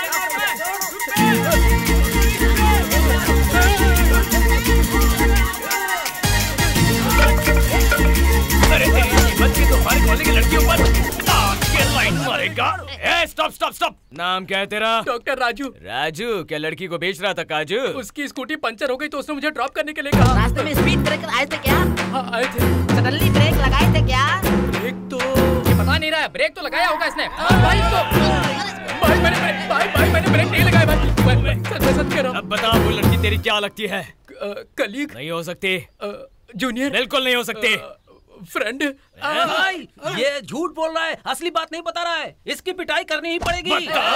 अरे तेरी बच्ची तो हमारी कॉलोनी की लड़कियों पर लाइन मारेगा। Stop stop stop. नाम क्या है तेरा? डॉक्टर राजू। राजू क्या लड़की को बेच रहा था काजू? उसकी स्कूटी पंचर हो गई तो उसने मुझे ड्रॉप करने के लिए कहा। रास्ते में स्पीड ब्रेकर आए थे क्या? हाँ आए थे। सडनली ब्रेक लगाए थे क्या? ब्रेक तो ये पता नहीं रहा है, ब्रेक तो लगाया होगा इसने। भाई तो भाई मैंने ब्रेक नहीं लगाया भाई, सच कह रहा हूँ। अब बता वो लड़की तेरी क्या लगती है? कलीग नहीं हो सकती, जूनियर बिल्कुल नहीं हो सकती, फ्रेंड। भाई ये झूठ बोल रहा है, असली बात नहीं बता रहा है, इसकी पिटाई करनी ही पड़ेगी।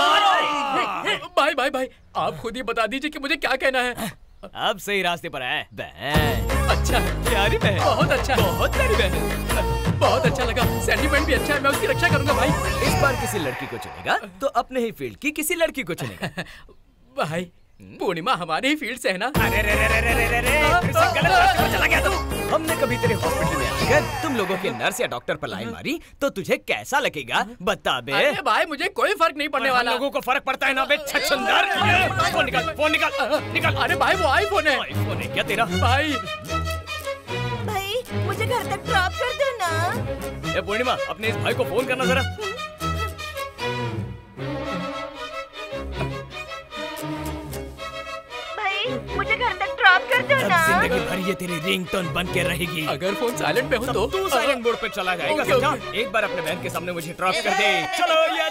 भाई आप खुद ही बता दीजिए कि मुझे क्या कहना है। अब सही रास्ते पर है। बहन अच्छा है, प्यारी बहन, बहुत अच्छा, बहुत प्यारी बहन, बहुत अच्छा लगा। सेंटीमेंट भी अच्छा है, मैं उसकी रक्षा करूंगा भाई। इस बार किसी लड़की को चुनेगा तो अपने ही फील्ड की किसी लड़की को चुनेगा। भाई पूर्णिमा हमारे ही फील्ड से है ना? अरे गलत रास्ते पर चला गया तू। हमने कभी तेरे हॉस्पिटल में आकर तुम लोगों के नर्स या डॉक्टर पर लाइन मारी तो तुझे कैसा लगेगा बता बे? अरे भाई मुझे कोई फर्क नहीं पड़ने वाला। लोगों को फर्क पड़ता है ना बे छछूंदर। फोन निकाल। अरे भाई वो आईफोन है। आईफोन है क्या तेरा? भाई मुझे घर तक ड्रॉप कर दो ना। ए पूर्णिमा अपने इस भाई को फोन करना जरा। मुझे घर तक ड्रॉप कर दो ना। जिंदगी भर ये तेरी रिंगटोन बन के रहेगी। अगर फोन साइलेंट पे हो तो तू साइलेंट मोड पे चला जाएगा। समझा? एक बार अपने बहन के सामने मुझे ड्रॉप कर दे। चलो ये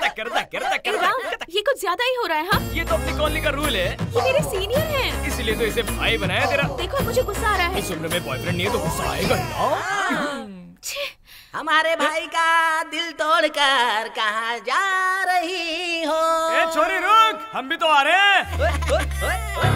ये कुछ ज्यादा ही हो रहा है। हाँ ये तो अपनी कॉलोनी का रूल है। ये मेरे सीनियर हैं, इसीलिए तो इसे भाई बनाया तेरा। देखो मुझे गुस्सा आ रहा है। इस उम्र में बॉयफ्रेंड नहीं है तो गुस्सा आएगा ना। हमारे भाई का दिल तोड़कर कहाँ जा रही हो? ए छोरी रुक, हम भी तो आ रहे हैं।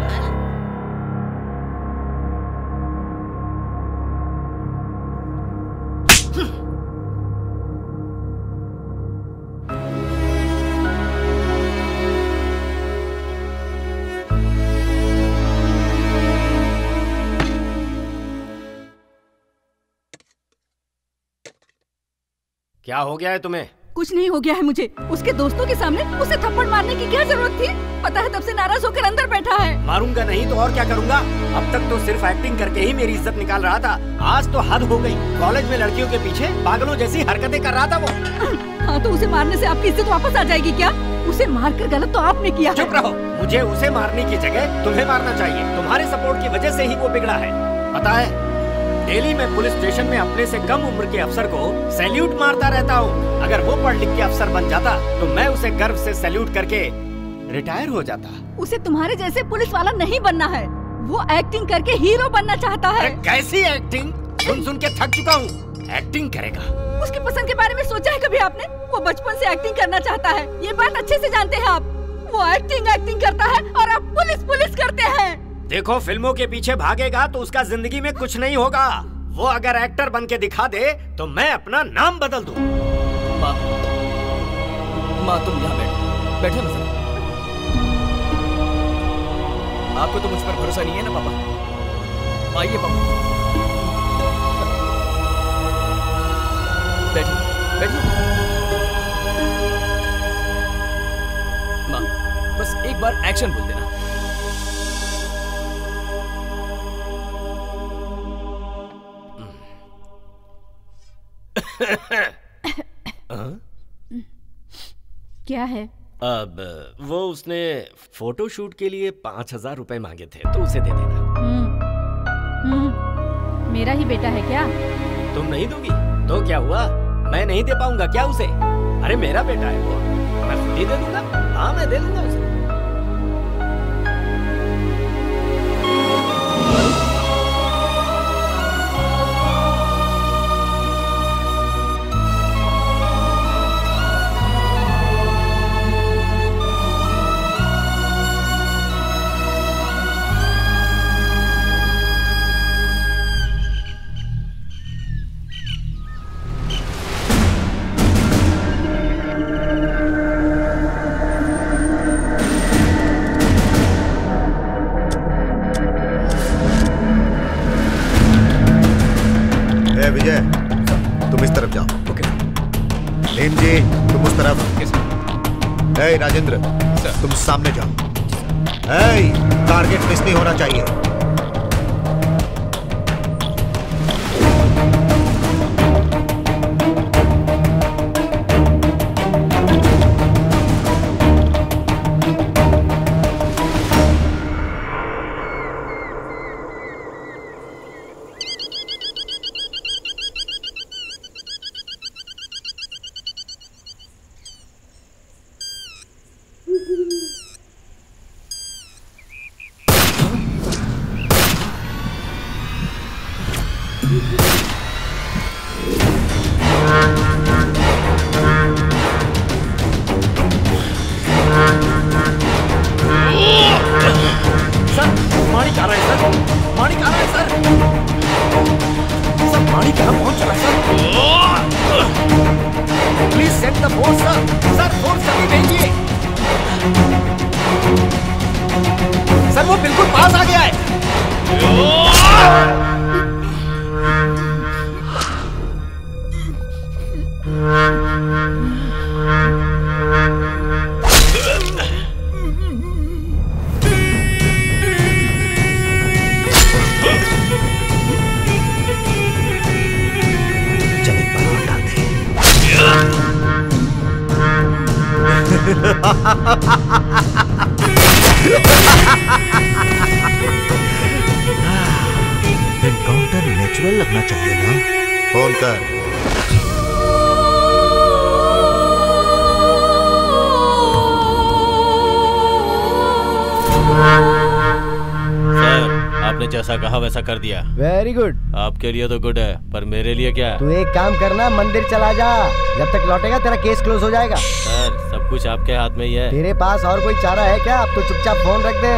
क्या हो गया है तुम्हें? कुछ नहीं हो गया है मुझे। उसके दोस्तों के सामने उसे थप्पड़ मारने की क्या जरूरत थी? पता है तब से नाराज होकर अंदर बैठा है। मारूंगा नहीं तो और क्या करूंगा? अब तक तो सिर्फ एक्टिंग करके ही मेरी इज्जत निकाल रहा था, आज तो हद हो गई। कॉलेज में लड़कियों के पीछे पागलों जैसी हरकतें कर रहा था वो। हाँ तो उसे मारने से आपकी इज्जत वापस आ जाएगी क्या? उसे मारकर गलत तो आपने किया। चुप रहो, मुझे उसे मारने की जगह तुम्हें मारना चाहिए। तुम्हारे सपोर्ट की वजह से ही वो बिगड़ा है। पता है दिल्ली में पुलिस स्टेशन में अपने से कम उम्र के अफसर को सैल्यूट मारता रहता हूँ। अगर वो पढ़ लिख के अफसर बन जाता तो मैं उसे गर्व से सैल्यूट करके रिटायर हो जाता। उसे तुम्हारे जैसे पुलिस वाला नहीं बनना है, वो एक्टिंग करके हीरो बनना चाहता है। कैसी एक्टिंग? सुन के थक चुका हूँ। एक्टिंग करेगा? उसकी पसंद के बारे में सोचा है कभी आपने? वो बचपन से एक्टिंग करना चाहता है, ये बात अच्छे से जानते हैं आप। वो एक्टिंग करता है और आप पुलिस करते हैं। देखो फिल्मों के पीछे भागेगा तो उसका जिंदगी में कुछ नहीं होगा। वो अगर एक्टर बन के दिखा दे तो मैं अपना नाम बदल दूं। माँ तुम यहाँ बैठो ना सर। आपको तो मुझ पर भरोसा नहीं है ना पापा? आइए पापा, बैठिए। माँ बस एक बार एक्शन बोल देना। क्या है? अब वो उसने फोटो शूट के लिए 5,000 रुपए मांगे थे तो उसे दे देना। मेरा ही बेटा है क्या? तुम नहीं दोगी तो क्या हुआ? मैं नहीं दे पाऊंगा क्या उसे? अरे मेरा बेटा है वो, मैं खुद ही दे दूंगा। हाँ मैं दे दूंगा उसे। विजय तुम इस तरफ जाओ। ओके। लेन जी तुम उस तरफ। Okay sir. ए राजेंद्र तुम सामने जाओ। ए टारगेट मिस नहीं होना चाहिए। एनकाउंटर नेचुरल लगना चाहिए ना। फोन कर। सर आपने जैसा कहा वैसा कर दिया। Very good. आपके लिए तो गुड है, पर मेरे लिए क्या? तू एक काम करना, मंदिर चला जा। जब तक लौटेगा तेरा केस क्लोज हो जाएगा। सर सब कुछ आपके हाथ में ही है। तेरे पास और कोई चारा है क्या? अब तो चुपचाप फोन रख दे।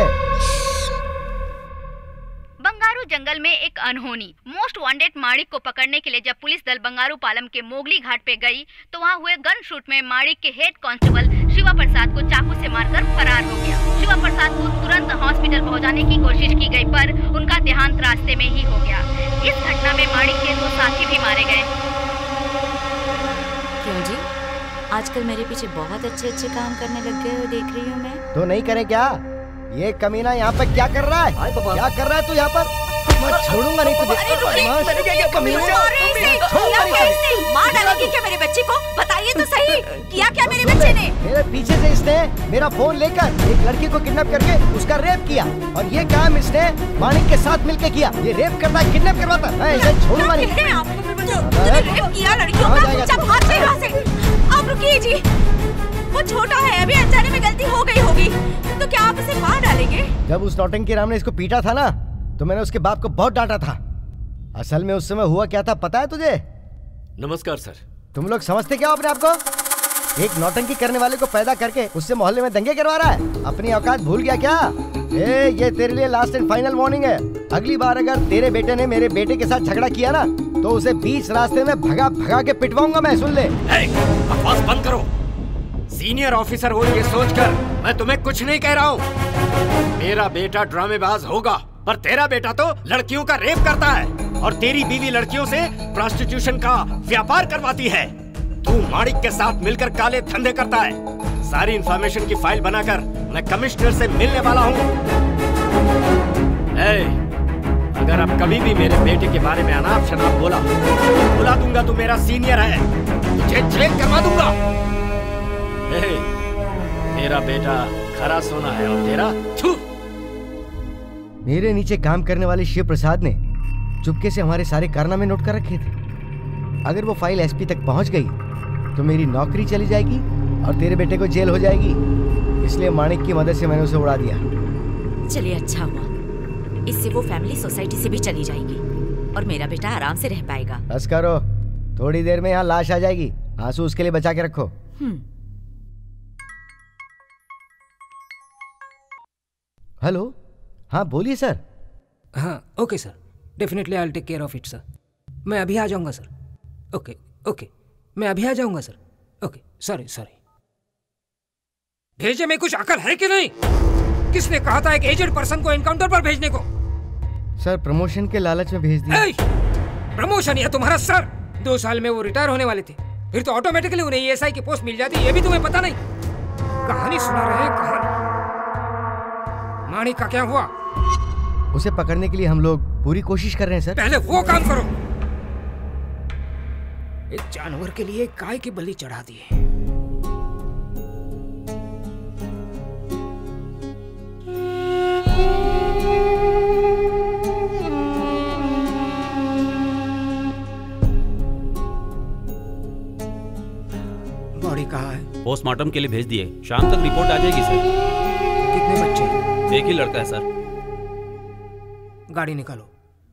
बंगारू जंगल में एक अनहोनी मोस्ट वांटेड माणिक को पकड़ने के लिए जब पुलिस दल बंगारू पालम के मोगली घाट पे गई तो वहाँ हुए गन शूट में माणिक के हेड कांस्टेबल शिवा प्रसाद को चाकू से मारकर फरार हो गया। शिवा प्रसाद को तुरंत हॉस्पिटल पहुंचाने की कोशिश की गई पर उनका देहांत रास्ते में ही हो गया। इस घटना में माणिक के 2 साथी भी मारे गए। क्यों जी, आजकल मेरे पीछे बहुत अच्छे अच्छे काम करने लग गए हो, देख रही हूँ मैं। तो नहीं करे क्या? ये कमीना यहाँ पे क्या कर रहा है? क्या कर रहा है तू यहाँ पर? मैं छोड़ूंगा नहीं तुझे। मार डालेगी क्या मेरे बच्चे को? बताइए तो सही, किया क्या मेरे बच्चे ने? मेरे पीछे से इसने मेरा फोन लेकर एक लड़की को किडनैप करके उसका रेप किया, और ये काम इसने माणिक के साथ मिलके किया। ये रेप करता है, किडनैप करवाता है। मैं इसे छोड़ूंगा नहीं। रेप किया लड़कियों का? जब हाथ से यहाँ से आप रुकिए जी, वो छोटा है, अभी अनजाने में गलती हो गई होगी, तो क्या आप उसे मार डालेंगे? जब उस नौटंकी राम ने इसको पीटा था ना, तो मैंने उसके बाप को बहुत डांटा था। असल में उस समय हुआ क्या था पता है तुझे? नमस्कार सर। तुम लोग समझते क्या हो अपने आप को? एक नौटंकी करने वाले को पैदा करके उससे मोहल्ले में दंगे करवा रहा है। अपनी औकात भूल गया क्या? ये तेरे लिए लास्ट एंड फाइनल वार्निंग है। अगली बार अगर तेरे बेटे ने मेरे बेटे के साथ झगड़ा किया ना, तो उसे बीच रास्ते में भगा भगा के पिटवाऊंगा मैं। सुन ले। बकवास बंद करो। सीनियर ऑफिसर हो ये सोचकर मैं तुम्हें कुछ नहीं कह रहा हूँ। मेरा बेटा ड्रामेबाज होगा, पर तेरा बेटा तो लड़कियों का रेप करता है, और तेरी बीवी लड़कियों से प्रोस्टिट्यूशन का व्यापार करवाती है। तू माणिक के साथ मिलकर काले धंधे करता है। सारी इंफॉर्मेशन की फाइल बनाकर मैं कमिश्नर से मिलने वाला हूँ। अगर अब कभी भी मेरे बेटे के बारे में अनाप शनाप बोला, बुला दूंगा तू मेरा सीनियर है, तुझे जेल करवा दूंगा। मेरा बेटा खरा सोना है और तेरा छू। मेरे नीचे काम करने वाले शिव प्रसाद ने चुपके से हमारे सारे कारनामे नोट कर रखे थे। अगर वो फाइल एसपी तक पहुंच गई तो मेरी नौकरी चली जाएगी और तेरे बेटे को जेल हो जाएगी। इसलिए माणिक की मदद से मैंने उसे उड़ा दिया। चलिए अच्छा हुआ, इससे वो फैमिली सोसाइटी से भी चली जाएगी और मेरा बेटा आराम से रह पाएगा। बस करो, थोड़ी देर में यहाँ लाश आ जाएगी। आंसू उसके लिए बचा के रखो। हेलो, हाँ बोलिए सर। हाँ okay sir, definitely I will take care of it sir. मैं अभी आ जाऊंगा सर। ओके ओके, मैं अभी आ जाऊंगा सर। Okay sorry sorry. भेजे में कुछ अकल है कि नहीं? किसने कहा था एक एजेड पर्सन को एनकाउंटर पर भेजने को? सर प्रमोशन के लालच में भेज दिया। प्रमोशन या तुम्हारा सर। 2 साल में वो रिटायर होने वाले थे, फिर तो ऑटोमेटिकली उन्हें ईएसआई की पोस्ट मिल जाती, ये भी तुम्हें पता नहीं। कहानी सुना रहे हैं, कहानी। माणिक का क्या हुआ? उसे पकड़ने के लिए हम लोग पूरी कोशिश कर रहे हैं सर। पहले वो काम करो। एक जानवर के लिए गाय की बलि चढ़ा दी है। बॉडी कहाँ है? पोस्टमार्टम के लिए भेज दिए, शाम तक रिपोर्ट आ जाएगी सर। कितने बच्चे? एक ही लड़का है सर। गाड़ी निकालो।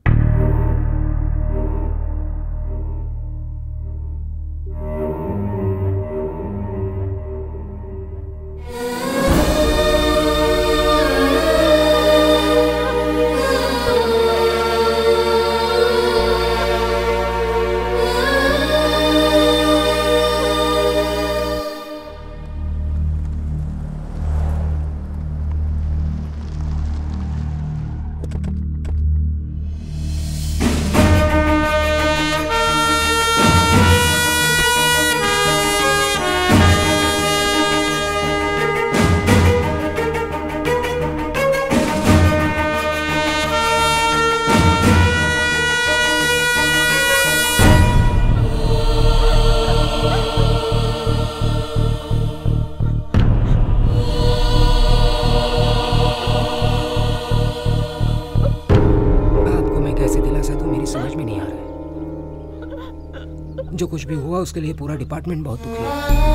जो कुछ भी हुआ उसके लिए पूरा डिपार्टमेंट बहुत दुखी है।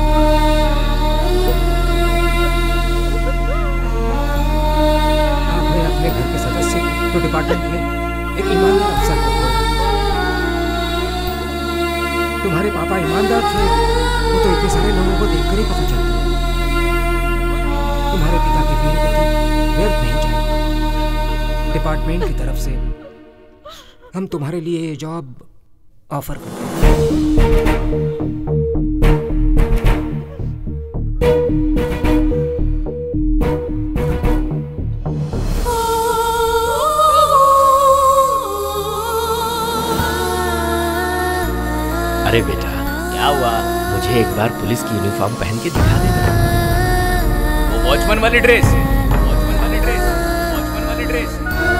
आपने अपने घर के सदस्य तो डिपार्टमेंट में एक ईमानदार अफसर को खोया। तुम्हारे पापा ईमानदार थे, वो तो इतने सारे लोगों को देखकर ही पता चलता है। तुम्हारे पिता की वीर गति व्यर्थ नहीं जाएगी। डिपार्टमेंट की तरफ से हम तुम्हारे लिए ये जॉब ऑफर करते हैं। अरे बेटा, क्या हुआ? मुझे एक बार पुलिस की यूनिफॉर्म पहन के दिखा देना। वो वॉचमैन वाली ड्रेस, वॉचमैन वाली ड्रेस, वॉचमैन वाली ड्रेस।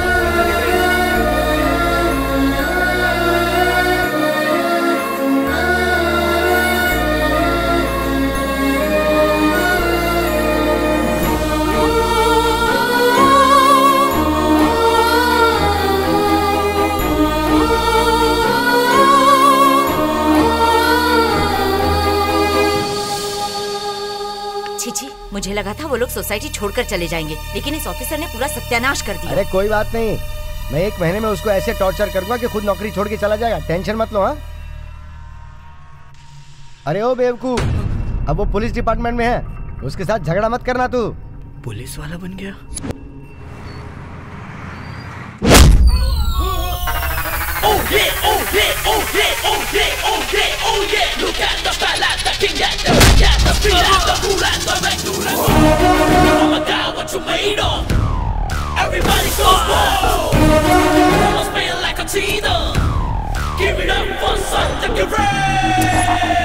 मुझे लगा था वो लोग सोसाइटी छोड़कर चले जाएंगे, लेकिन इस ऑफिसर ने पूरा सत्यानाश कर दिया। अरे कोई बात नहीं, मैं 1 महीने में उसको ऐसे टॉर्चर करूंगा कि खुद नौकरी छोड़ के चला जाएगा। टेंशन मत लो। हाँ, अरे ओ बेवकूफ, अब वो पुलिस डिपार्टमेंट में है, उसके साथ झगड़ा मत करना। तू पुलिस वाला बन गया। Oh yeah, oh yeah, oh yeah, oh yeah, oh yeah, oh yeah. Look at the fella, the king at the king at the speed at the cool at the red to the oh my God, what you made of? Everybody go whoa. Almost feel like a cheetah. Give it up for something great.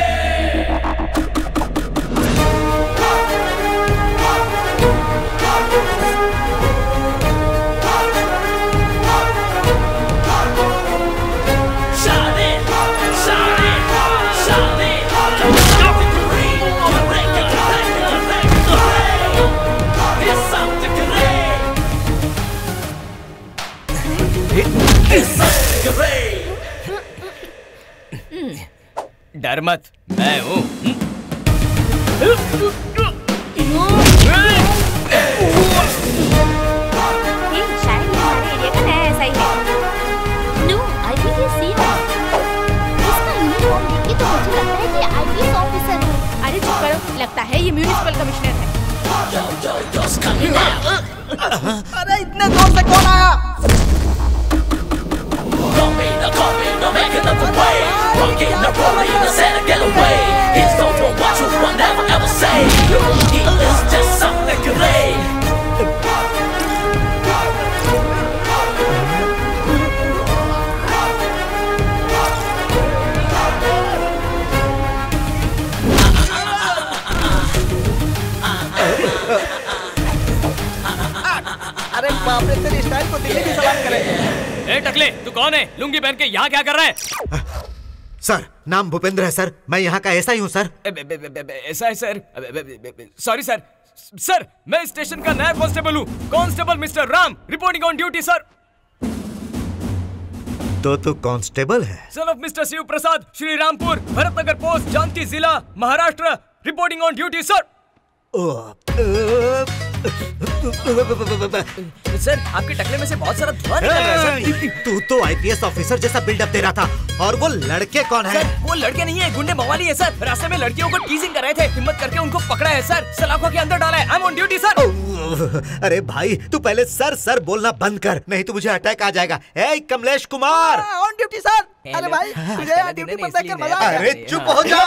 डर मत, मैं हूँ। शायद हमारे area का नया ऐसा ही है। नो, आई थिंक ये सीन है। इसका यूनिफॉर्म देख के तो मुझे लगता है कि आईपीएस ऑफिसर है। अरे चुप करो, लगता है ये म्युनिसिपल कमिश्नर है। अरे इतने जोर से कौन आया? अरे बाप रे, तेरी स्टाइल को दिल्ली भी सलाम करे। ए टकले, तू कौन है? लुंगी पहन के यहाँ क्या कर रहा है? सर, नाम भूपेंद्र है सर, मैं यहाँ का ऐसा ही हूँ सर। ऐसा है सर? Sorry sir. सर, मैं स्टेशन का नया कांस्टेबल हूँ, constable mister Ram, reporting on duty sir. तो तू कांस्टेबल है? Son of mister Shiv Prasad, Shri Rampur, Bharatnagar post, Janaki जिला, Maharashtra, reporting on duty sir. Sir, आपके टकले में से बहुत सारा धुआं निकल रहा है सर। तू तो आईपीएस ऑफिसर जैसा बिल्डअप दे रहा था। और वो लड़के कौन है? सर, वो लड़के नहीं है, गुंडे मवाली है सर। रास्ते में लड़कियों को टीजिंग कर रहे थे, हिम्मत करके उनको पकड़ा है सर, सलाखों के अंदर डाला है। I am on duty sir. अरे भाई, तू पहले सर सर बोलना बंद कर, नहीं तो मुझे अटैक आ जाएगा। ए Kamlesh Kumar, on duty sir. अरे भाई, तुझे यहाँ ड्यूटी पर देखकर मजा आया। अरे चुप हो जा।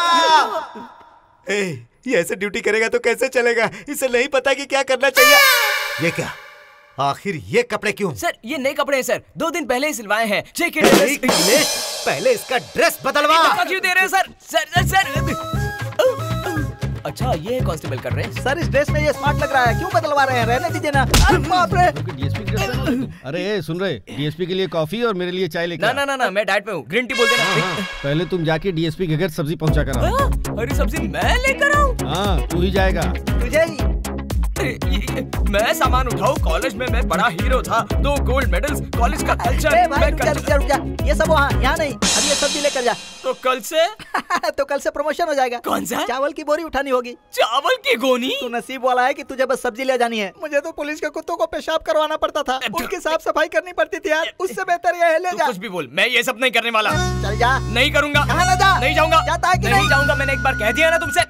ये ऐसे ड्यूटी करेगा तो कैसे चलेगा? इसे नहीं पता कि क्या करना चाहिए। ये क्या? आखिर ये कपड़े क्यों? सर, ये नए कपड़े हैं सर, 2 दिन पहले ही सिलवाए हैं। Check it. पहले इसका ड्रेस बदलवा। क्यों दे रहे हैं सर? सर। अच्छा, ये कांस्टेबल कर रहे हैं सर। इस ड्रेस में ये स्मार्ट लग रहा है, क्यों बदलवा रहे हैं? रहने दीजिए ना। अरे बाप रे। अरे सुन रहे, डीएसपी के लिए कॉफी और मेरे लिए चाय लेकर। ना, मैं डाइट पे हूँ, ग्रीन टी बोल देना। पहले तुम जाके डीएसपी के घर सब्जी पहुंचा कर आओ। हरी सब्जी मैं लेकर आऊँ? हाँ, तू ही जाएगा। तुझे ही। मैं सामान उठाऊं? कॉलेज में मैं बड़ा हीरो था, 2 गोल्ड मेडल्स, कॉलेज का कल्चर। रुक जा। ये सब वहाँ, यहाँ नहीं। अब ये सब्जी लेकर जा। तो कल से? तो कल से प्रमोशन हो जाएगा। कौन सा? चावल की बोरी उठानी होगी। चावल की गोनी? तू नसीब वाला है कि तुझे बस सब्जी ले जानी है। मुझे तो पुलिस के कुत्तों को पेशाब करवाना पड़ता था, उनकी साफ सफाई करनी पड़ती थी यार। उससे बेहतर ये है, ले जा। कुछ भी बोल, मैं ये सब नहीं करने वाला। चल जा। नहीं करूंगा। कहाँ ना जा? नहीं जाऊंगा। जाता है कि नहीं जाऊंगा? मैंने एक बार कह दिया ना तुमसे।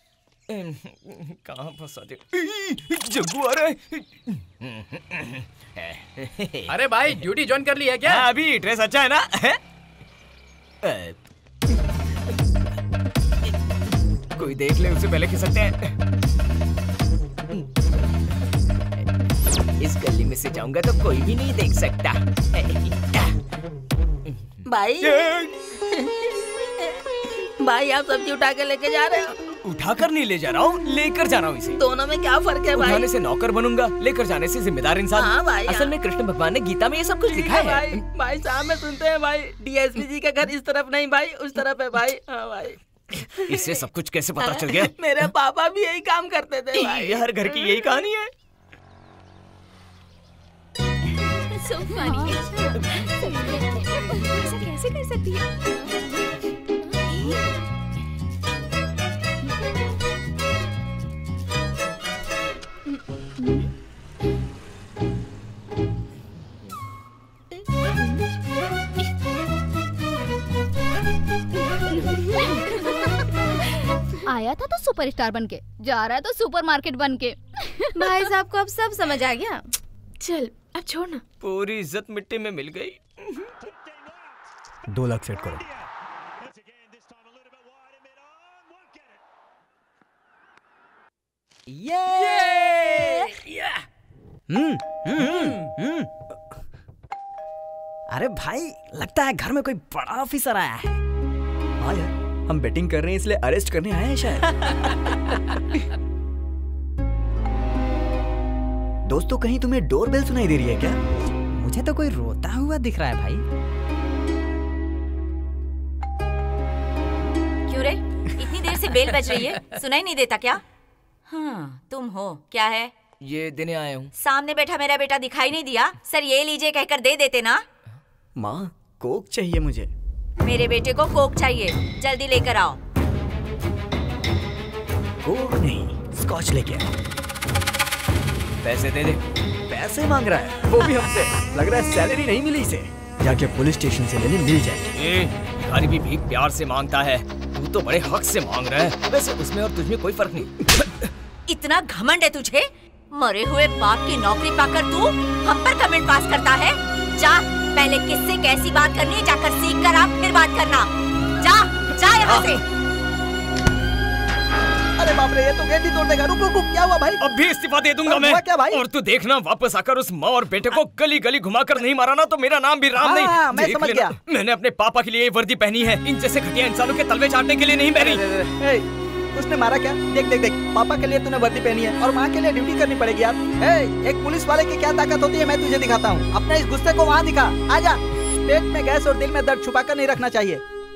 कहाँ फंसा दे? जग्गू आ रहा है। अरे भाई, ड्यूटी ज्वाइन कर ली है क्या? अभी ड्रेस अच्छा है ना? कोई देख ले उससे पहले खिसकते हैं। इस गली में से जाऊंगा तो कोई भी नहीं देख सकता। भाई आप सब्जी उठा के लेके जा रहे हो? उठाकर नहीं ले जा रहा हूँ, लेकर जा रहा हूँ इसे। दोनों में क्या फर्क है भाई? उठाने से नौकर बनूंगा, लेकर जाने से जिम्मेदार इंसान। हाँ भाई, असल में कृष्ण भगवान ने गीता में ये सब कुछ लिखा है। भाई साहब में सुनते हैं भाई, डीएसपी जी का घर इस तरफ नहीं भाई, उस तरफ है भाई। हाँ भाई। इससे सब कुछ कैसे पता चल गया? मेरे पापा भी यही काम करते थे भाई। ये हर घर की यही कहानी है। So funny. ऐसा कैसे कर सकती है? आया था तो सुपरस्टार बनके, जा रहा है तो सुपरमार्केट बनके। भाई साहब को अब सब समझ आ गया। चल अब छोड़ ना। पूरी इज्जत मिट्टी में मिल गई। 2 लाख सेट करो। अरे भाई, लगता है घर में कोई बड़ा ऑफिसर आया है। हाँ यार, हम बेटिंग कर रहे हैं इसलिए अरेस्ट करने आए हैं शायद। दोस्तों, कहीं तुम्हें डोरबेल सुनाई दे रही है क्या? मुझे तो कोई रोता हुआ दिख रहा है भाई। क्यों रे, इतनी देर से बेल बज रही है, सुनाई नहीं देता क्या? हाँ, तुम हो? क्या है? ये देने आया हूँ। सामने बैठा मेरा बेटा दिखाई नहीं दिया? सर ये लीजिए कहकर दे देते ना। माँ, कोक चाहिए मुझे। मेरे बेटे को कोक चाहिए, जल्दी लेकर आओ। कोक नहीं, स्कॉच लेके आओ। पैसे दे दे। पैसे मांग रहा है, वो भी हमसे। लग रहा है सैलरी नहीं मिली इसे। जाके पुलिस स्टेशन से लेने मिल जाए। भिखारी भी भीख प्यार से मांगता है, तू तो बड़े हक से मांग रहा है। वैसे उसमें और तुझमें कोई फर्क नहीं। इतना घमंड है तुझे? मरे हुए बाप की नौकरी पाकर तू हम पर कमेंट पास करता है? जा, पहले किससे कैसी बात करनी है जाकर सीख कर आप फिर बात करना। जा यहाँ से। अरे बाप रे, ये तो गेट ही तोड़ देगा। रुक, क्या हुआ भाई? अब भी इस्तीफा दे दूंगा मैं। क्या भाई? और तू देखना, वापस आकर उस माँ और बेटे को गली गली घुमाकर नहीं मारा ना तो मेरा नाम भी राम नहीं। मैं समझ गया। मैंने अपने पापा के लिए ये वर्दी पहनी है, इन जैसे घटिया इंसानों के तलवे चाटने के लिए नहीं पहनी। उसने मारा क्या? देख देख देख, पापा के लिए तूने वर्दी पहनी है और माँ के लिए ड्यूटी करनी पड़ेगी यार। एक पुलिस वाले की क्या ताकत होती है मैं तुझे दिखाता हूँ। अपने इस गुस्से को वहाँ दिखा। आजा। पेट में गैस और दिल में दर्द छुपा कर नहीं रखना चाहिए।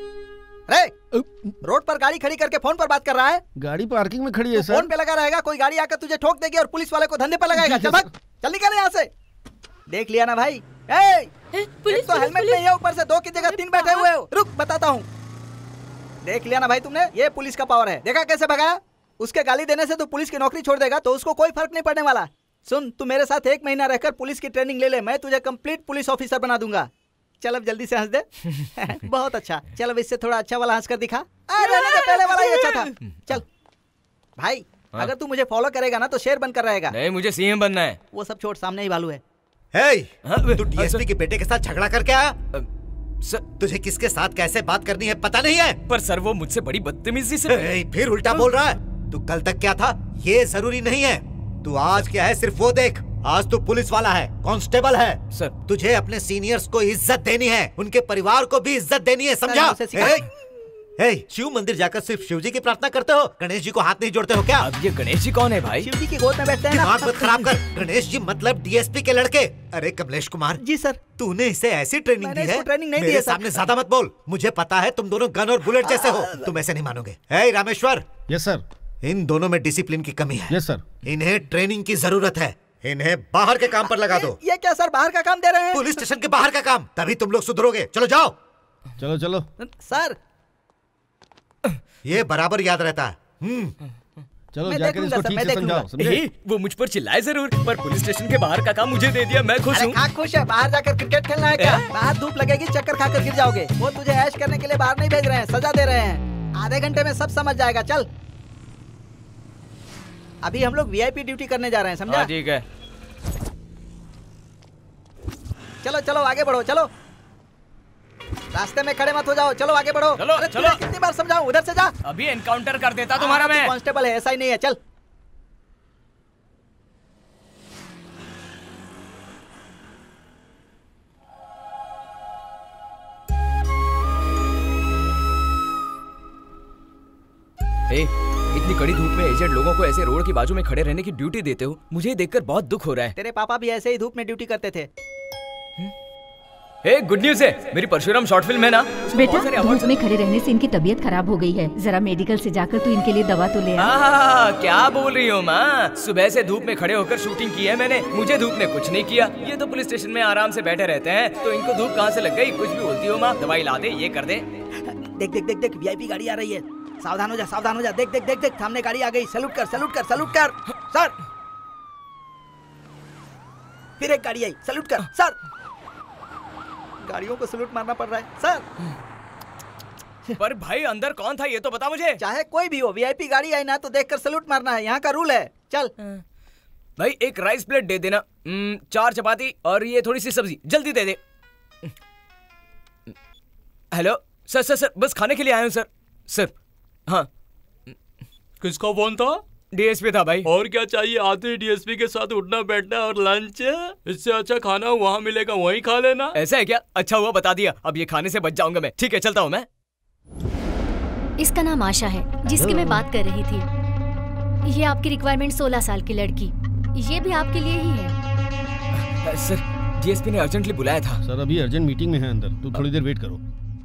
रोड पर गाड़ी खड़ी करके फोन पर बात कर रहा है। गाड़ी पार्किंग में खड़ी है सर। फोन पे लगा रहेगा, कोई गाड़ी आकर तुझे ठोक देगी और पुलिस वाले को धंधे पर लगाएगा। चल भाग, चल निकल यहाँ से। देख लिया ना भाई, पुलिस तो हेलमेट नहीं है, ऊपर से 2 की जगह 3 बैठे हुए हो। रुक बताता हूँ। देख लिया ना भाई तुमने, ये पुलिस का पावर है। देखा कैसे भगाया? उसके गाली देने से तू पुलिस की नौकरी छोड़ देगा तो उसको कोई फर्क नहीं पड़ने वाला। सुन, तू मेरे साथ 1 महीना रहकर पुलिस की ट्रेनिंग ले ले, मैं तुझे कंप्लीट पुलिस ऑफिसर बना दूंगा। चल अब जल्दी से हंस दे। बहुत अच्छा। चल अब इससे थोड़ा अच्छा वाला हंस कर दिखा। पहले वाला ही अच्छा था। चल भाई, अगर तू मुझे फॉलो करेगा ना तो शेर बनकर रहेगा। नहीं, मुझे सीएम बनना है। वो सब छोड़, सामने ही भालू है। तू डीएसपी के बेटे के साथ झगड़ा करके आया? तुझे किसके साथ कैसे बात करनी है पता नहीं है? पर सर वो मुझसे बड़ी बदतमीजी से फिर उल्टा बोल रहा है। तू कल तक क्या था ये जरूरी नहीं है, तू आज क्या है सिर्फ वो देख। आज तू पुलिस वाला है, कांस्टेबल है सर। तुझे अपने सीनियर्स को इज्जत देनी है, उनके परिवार को भी इज्जत देनी है, समझा? शिव मंदिर जाकर सिर्फ शिव जी की प्रार्थना करते हो, गणेश जी को हाथ नहीं जोड़ते हो क्या? अब ये गणेश जी कौन है भाई? शिव जी की गोद में बैठते हैं ना। दिमाग मत खराब कर। गणेश जी मतलब डीएसपी के लड़के। अरे कमलेश कुमार जी सर, तूने इसे ऐसी ट्रेनिंग दी है? ट्रेनिंग नहीं दी मेरे है सामने ज्यादा मत बोल। मुझे पता है तुम दोनों गन और बुलेट जैसे हो, तुम ऐसे नहीं मानोगे। रामेश्वर। Yes sir. इन दोनों में डिसिप्लिन की कमी है। Yes sir. इन्हें ट्रेनिंग की जरूरत है, इन्हें बाहर के काम पर लगा दो। ये क्या सर, बाहर का काम दे रहे हैं? पुलिस स्टेशन के बाहर का काम, तभी तुम लोग सुधरोगे। चलो जाओ। चलो चलो सर, ये बराबर याद रहता है। चलो जाकर इसको ठीक से समझाओ, समझे? वो मुझ पर चिल्लाए जरूर, पर पुलिस स्टेशन के बाहर का काम मुझे दे दिया, मैं खुश हूँ। खुश है? बाहर जाकर क्रिकेट खेलना है क्या? बाहर धूप लगेगी, चक्कर खाकर गिर जाओगे। वो तुझे ऐश करने के लिए बाहर नहीं भेज रहे हैं, सजा दे रहे हैं। आधे घंटे में सब समझ जाएगा। चल, अभी हम लोग वीआईपी ड्यूटी करने जा रहे हैं, समझा? ठीक है। चलो चलो आगे बढ़ो, चलो। रास्ते में खड़े मत हो जाओ, चलो आगे बढ़ो। चलो चलो। कितनी बार समझाऊं? उधर से जा। अभी एनकाउंटर कर देता तुम्हारा मैं। कांस्टेबल है, ऐसा ही नहीं है। चल। इतनी कड़ी धूप में एजेंट लोगों को ऐसे रोड की बाजू में खड़े रहने की ड्यूटी देते हो, मुझे देखकर बहुत दुख हो रहा है। तेरे पापा भी ऐसे ही धूप में ड्यूटी करते थे। गुड न्यूज़ है, मेरी परशुराम शॉर्ट फिल्म है ना। बेटा, धूप में खड़े रहने से इनकी तबीयत खराब हो गई है, जरा मेडिकल से जाकर तू इनके लिए दवा तो ले आ। क्या बोल रही हो माँ? सुबह से धूप में खड़े होकर शूटिंग की है मैंने, मुझे धूप ने कुछ नहीं किया। ये तो पुलिस स्टेशन में आराम से बैठे रहते हैं, तो इनको धूप कहाँ से लग गई? कुछ भी बोलती हो माँ, दवाई ला दे, ये कर दे। देख देख देख देख, वीआईपी गाड़ी आ रही है, सावधान हो जा, सावधान हो जा। देख देख देख देख, सामने गाड़ी आ गई। सैल्यूट कर, सैल्यूट कर, सैल्यूट कर। सर, फिर एक गाड़ी आई, सैल्यूट कर। सर, गाड़ियों को सैल्यूट मारना पड़ रहा है सर। पर भाई अंदर कौन था ये तो बता मुझे। चाहे कोई भी हो, वीआईपी गाड़ी आई ना तो देखकर सैल्यूट मारना है, यहाँ का रूल है। चल भाई, एक राइस प्लेट दे देना, 4 चपाती और ये थोड़ी सी सब्जी जल्दी दे दे। हेलो सर, सर सर बस खाने के लिए आया हूँ सर। सर हाँ, किसका फोन था? डीएसपी था भाई। और क्या चाहिए? आते डीएसपी के साथ उठना बैठना और लंच। इससे अच्छा खाना वहाँ मिलेगा, वहीं खा लेना। ऐसा है क्या? अच्छा हुआ बता दिया, अब ये खाने से बच जाऊंगा मैं। ठीक है, चलता हूँ मैं। इसका नाम आशा है, जिसकी मैं बात कर रही थी। ये आपकी रिक्वायरमेंट 16 साल की लड़की, ये भी आपके लिए ही है। सर, डीएसपी ने अर्जेंटली बुलाया था। सर अभी अर्जेंट मीटिंग में है अंदर, तू थोड़ी देर वेट करो।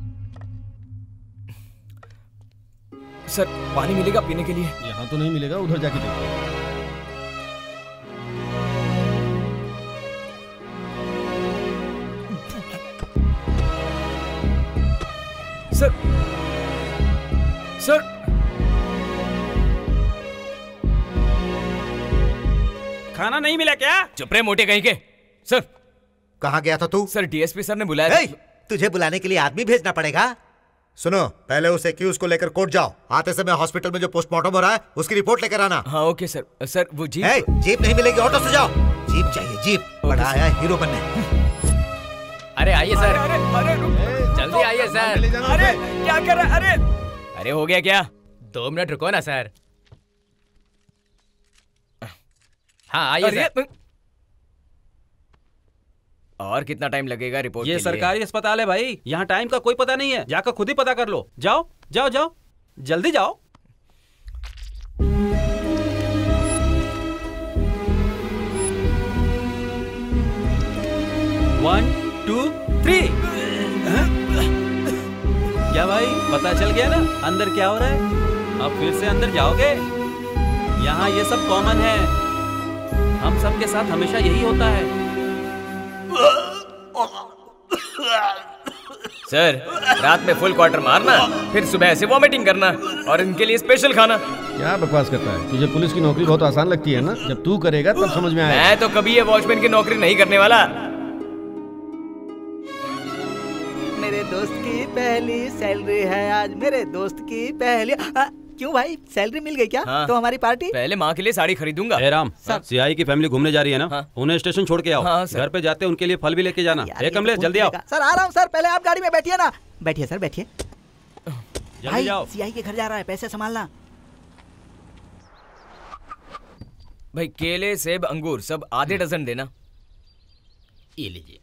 सर पानी मिलेगा पीने के लिए? यहाँ तो नहीं मिलेगा, उधर जाके देखो। सर, सर खाना नहीं मिला क्या? चुप रहे मोटे कहीं के। सर कहाँ गया था तू? सर डीएसपी सर ने बुलाया। तुझे बुलाने के लिए आदमी भेजना पड़ेगा। सुनो, पहले उस एक्यूज को लेकर कोर्ट जाओ। आते समय हॉस्पिटल में जो पोस्टमार्टम हो रहा है उसकी रिपोर्ट लेकर आना। हाँ ओके सर। सर वो जीप जीप नहीं मिलेगी, ऑटो से जाओ। जीप चाहिए, जीप। बड़ा आया हीरो बनने। अरे आइए सर, अरे जल्दी आइए सर। अरे क्या कर रहा है? अरे हो गया क्या? 2 मिनट रुको ना सर। हाँ आइए सर। और कितना टाइम लगेगा रिपोर्ट ये के लिए? सरकारी अस्पताल है भाई, यहाँ टाइम का कोई पता नहीं है, जाकर खुद ही पता कर लो। जाओ जाओ जाओ, जल्दी जाओ। 1 2 3। क्या भाई पता चल गया ना अंदर क्या हो रहा है? अब फिर से अंदर जाओगे? यहाँ ये सब कॉमन है, हम सबके साथ हमेशा यही होता है। सर रात में फुल क्वार्टर मारना, फिर सुबह ऐसे वॉमिटिंग करना और इनके लिए स्पेशल खाना। क्या बकवास करता है? तुझे पुलिस की नौकरी बहुत आसान लगती है ना? जब तू करेगा तब समझ में आएगा। मैं तो कभी ये वॉचमैन की नौकरी नहीं करने वाला। मेरे दोस्त की पहली सैलरी है आज, मेरे दोस्त की पहली। क्यों भाई सैलरी मिल गई क्या? हाँ। तो हमारी पार्टी? पहले माँ के लिए साड़ी खरीदूंगा। ए राम, सीआई की फैमिली घूमने जा रही है ना? हाँ। उन्हें स्टेशन छोड़ के आओ। हाँ, घर पे जाते उनके लिए फल भी लेके जाना। कमलेश जल्दी आओ। सर आ रहा हूँ सर, पहले आप गाड़ी में बैठिए ना। बैठिए सर बैठिए। जल्दी जाओ। सीआई के घर जा रहा है, पैसे संभालना। भाई केले सेब अंगूर सब आधे डजन देना। ये लीजिए।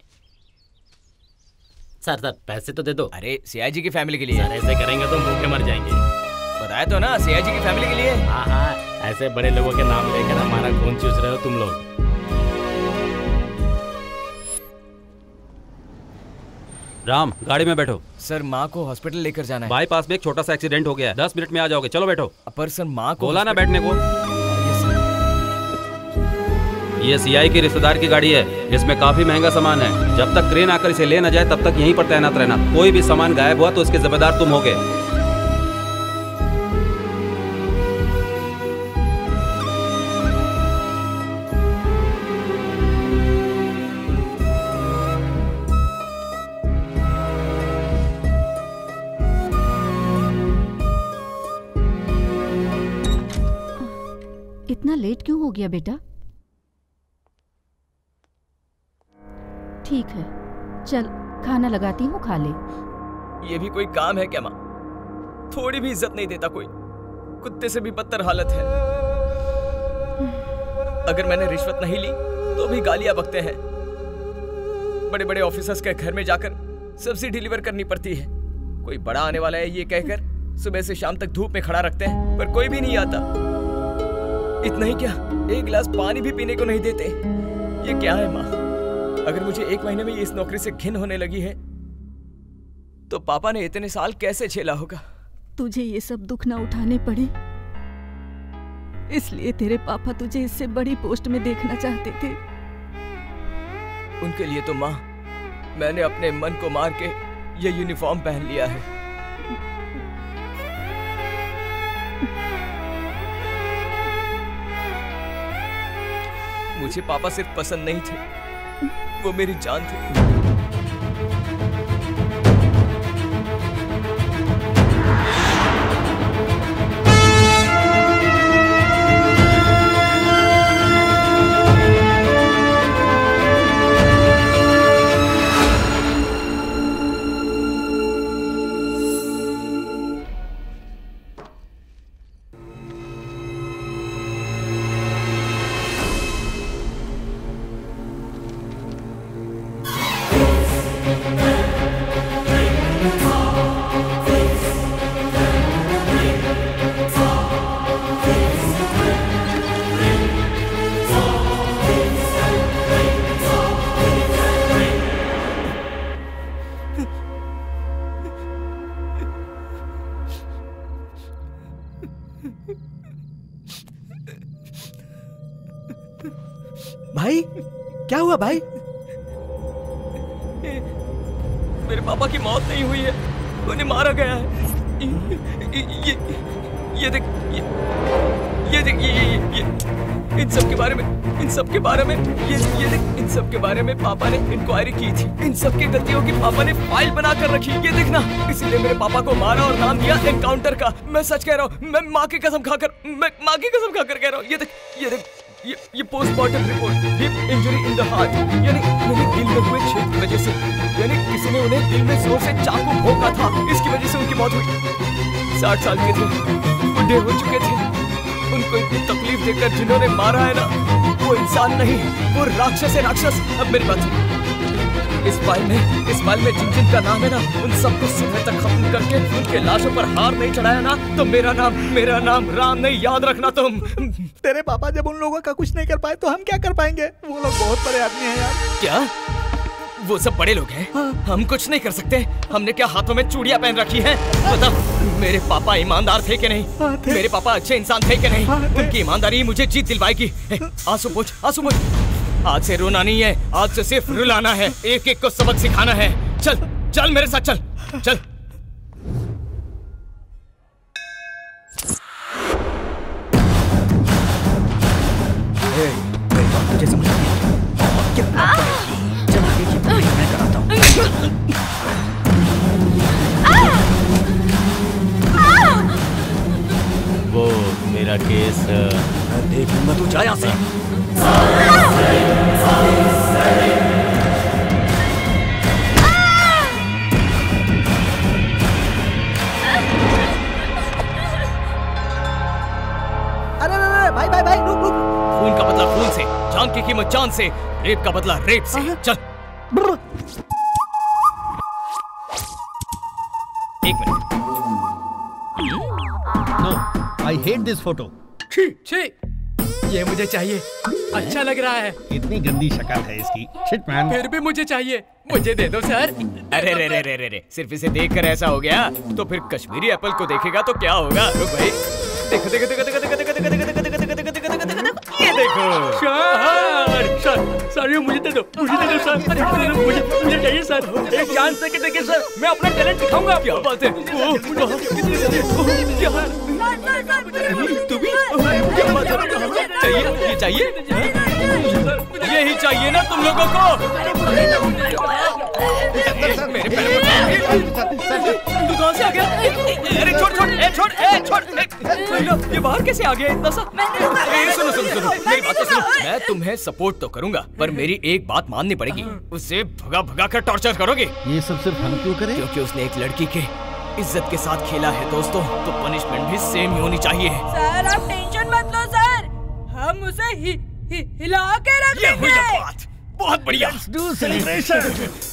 सर पैसे तो दे दो। अरे सीआईजी की फैमिली के लिए। सर ऐसे करेंगे तो भूखे मर जाएंगे। बताया तो ना सीआईजी की फैमिली के लिए। हाँ, ऐसे बड़े लोगों के नाम लेकर हमारा खून चूस रहे हो तुम लोग। राम गाड़ी में बैठो। सर माँ को हॉस्पिटल लेकर जाना है। बाईपास में एक छोटा सा एक्सीडेंट हो गया है, 10 मिनट में आ जाओगे। चलो बैठो। पर सर माँ को बोला ना बैठने को। ये सीआई की रिश्तेदार की गाड़ी है, इसमें काफी महंगा सामान है। जब तक क्रेन आकर इसे ले न जाए तब तक यहीं पर तैनात रहना। कोई भी सामान गायब हुआ तो इसके जिम्मेदार तुम होगे। इतना लेट क्यों हो गया बेटा? ठीक है चल खाना लगाती हूँ, खा ले। ये भी कोई काम है क्या माँ? थोड़ी भी इज्जत नहीं देता कोई। कुत्ते से भी बदतर हालत है। अगर मैंने रिश्वत नहीं ली तो भी गालियां बकते हैं। बड़े बड़े ऑफिसर्स के घर में जाकर सब्जी डिलीवर करनी पड़ती है। कोई बड़ा आने वाला है ये कहकर सुबह से शाम तक धूप में खड़ा रखते हैं, पर कोई भी नहीं आता। इतना ही क्या, एक गिलास पानी भी पीने को नहीं देते। ये क्या है माँ? अगर मुझे 1 महीने में इस नौकरी से घिन होने लगी है तो पापा ने इतने साल कैसे झेला होगा? तुझे ये सब दुख ना उठाने पड़े, इसलिए तेरे पापा तुझे इससे बड़ी पोस्ट में देखना चाहते थे। उनके लिए तो माँ मैंने अपने मन को मार के ये यूनिफॉर्म पहन लिया है। मुझे पापा सिर्फ पसंद नहीं थे, वो मेरी जान थी। भाई क्या हुआ भाई? मेरे पापा की मौत नहीं हुई है, उन्हें मारा गया है। ये देख, ये देख, ये इन सब के बारे में, इन सब के बारे में, ये देख, इन सब के बारे में पापा ने इंक्वायरी की थी। इन सब की गलतियों की पापा ने फाइल बना कर रखी। ये देखना, इसीलिए मेरे पापा को मारा और नाम दिया एनकाउंटर का। मैं सच कह रहा हूँ, मैं माँ की कसम खाकर कह रहा हूँ। ये देख, ये postmortem report, hip injury in the heart, यानी दिल में हुए छेद की वजह से, यानी किसी ने उन्हें दिल में जोर से चाकू भोंका था, इसकी वजह से उनकी मौत हुई। 60 साल के थे, बुढ़े हो चुके थे। उनको इतनी तकलीफ देकर जिन्होंने मारा है ना, वो इंसान नहीं, वो राक्षस है, राक्षस। अब मेरी बात सुन, इस फाइल में जिन जिन का नाम है ना, उन सबको सुबह तक खत्म करके उनके लाशों पर हार नहीं चढ़ाया ना, तो मेरा नाम राम नहीं, याद रखना तुम। तेरे पापा जब उन लोगों का कुछ नहीं कर पाए तो हम क्या कर पाएंगे? वो लोग बहुत बड़े आदमी हैं यार। क्या? वो सब बड़े लोग हैं, हम कुछ नहीं कर सकते। हमने क्या हाथों में चूड़ियां पहन रखी हैं? बता, मेरे पापा ईमानदार थे कि नहीं? मेरे पापा अच्छे इंसान थे कि नहीं? उनकी ईमानदारी मुझे जीत दिलवाएगी। आंसू पूछ, आंसू पूछ। आज से रोना नहीं है, आज से सिर्फ रुलाना है। एक एक को सबक सिखाना है। चल चल मेरे साथ, चल चल। तुझे समझ कितना चलो देखिए, मैं कराता हूँ। वो मेरा केस देखूंगा, तू जा यहाँ से। अरे भाई भाई भाई रुक रुक। खून का बदला खून से, जान की कीमत जान से, रेप का बदला रेप से। चल। एक minute. No, I hate this photo. छी, ये मुझे चाहिए। अच्छा लग रहा है। इतनी गंदी शक्ल है इसकी। Shit man. फिर भी मुझे चाहिए, मुझे दे दो सर। अरे रे रे रे रे रे, सिर्फ इसे देखकर ऐसा हो गया तो फिर कश्मीरी एप्पल को देखेगा तो क्या होगा? रुक भाई, देखो देखो देखो देखो देखो देखो देखो देखो देखो देखो देखो देखो देखो देखो देखो, ये देखो। सर ये मुझे दे दो, मुझे दे दो सर, मुझे चाहिए सर। एक चांस दे के देखिए सर, मैं अपना टैलेंट दिखाऊंगा। क्या बात है? चाहिए, ये चाहिए, यही चाहिए ना तुम लोगों को? मेरे तू कहाँ से आ गया? अरे छोड़ छोड़, छोड़ छोड़, ये बाहर कैसे आ गया इतना सा? सुनो सुनो सुनो, मेरी बात तो सुनो। मैं तुम्हें सपोर्ट तो करूंगा, पर मेरी एक बात माननी पड़ेगी। उसे भगा भगा कर टॉर्चर करोगे। ये सब सिर्फ हम क्यों करें? क्योंकि उसने एक लड़की के इज्जत के साथ खेला है दोस्तों, तो पनिशमेंट भी सेम ही होनी चाहिए। सर आप टेंशन मत लो सर, हम उसे हिला के रख देंगे। बहुत बढ़िया। Let's do celebration.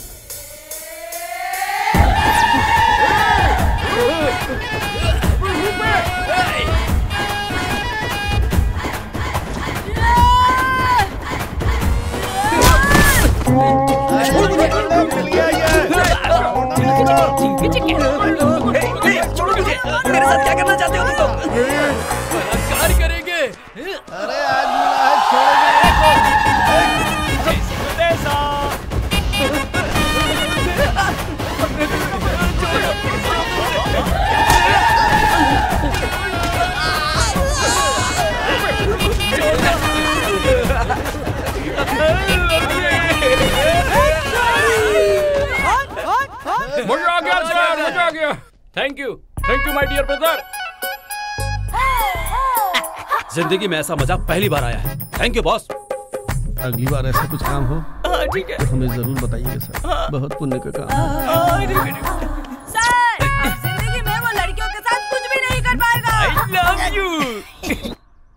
मेरे साथ क्या करना चाहते हो तुम? बलात्कार करेंगे। अरे आज मिला है, छोड़ेंगे। मजा आ गया सर, मजा आ गया। Thank you my dear brother. जिंदगी में ऐसा मजा पहली बार आया है। Thank you boss. अगली बार ऐसा कुछ काम हो ठीक है तो हमें जरूर बताइए सर, बहुत पुण्य का काम है। सर आप जिंदगी में वो लड़कियों के साथ कुछ भी नहीं कर पाएगा। I love you।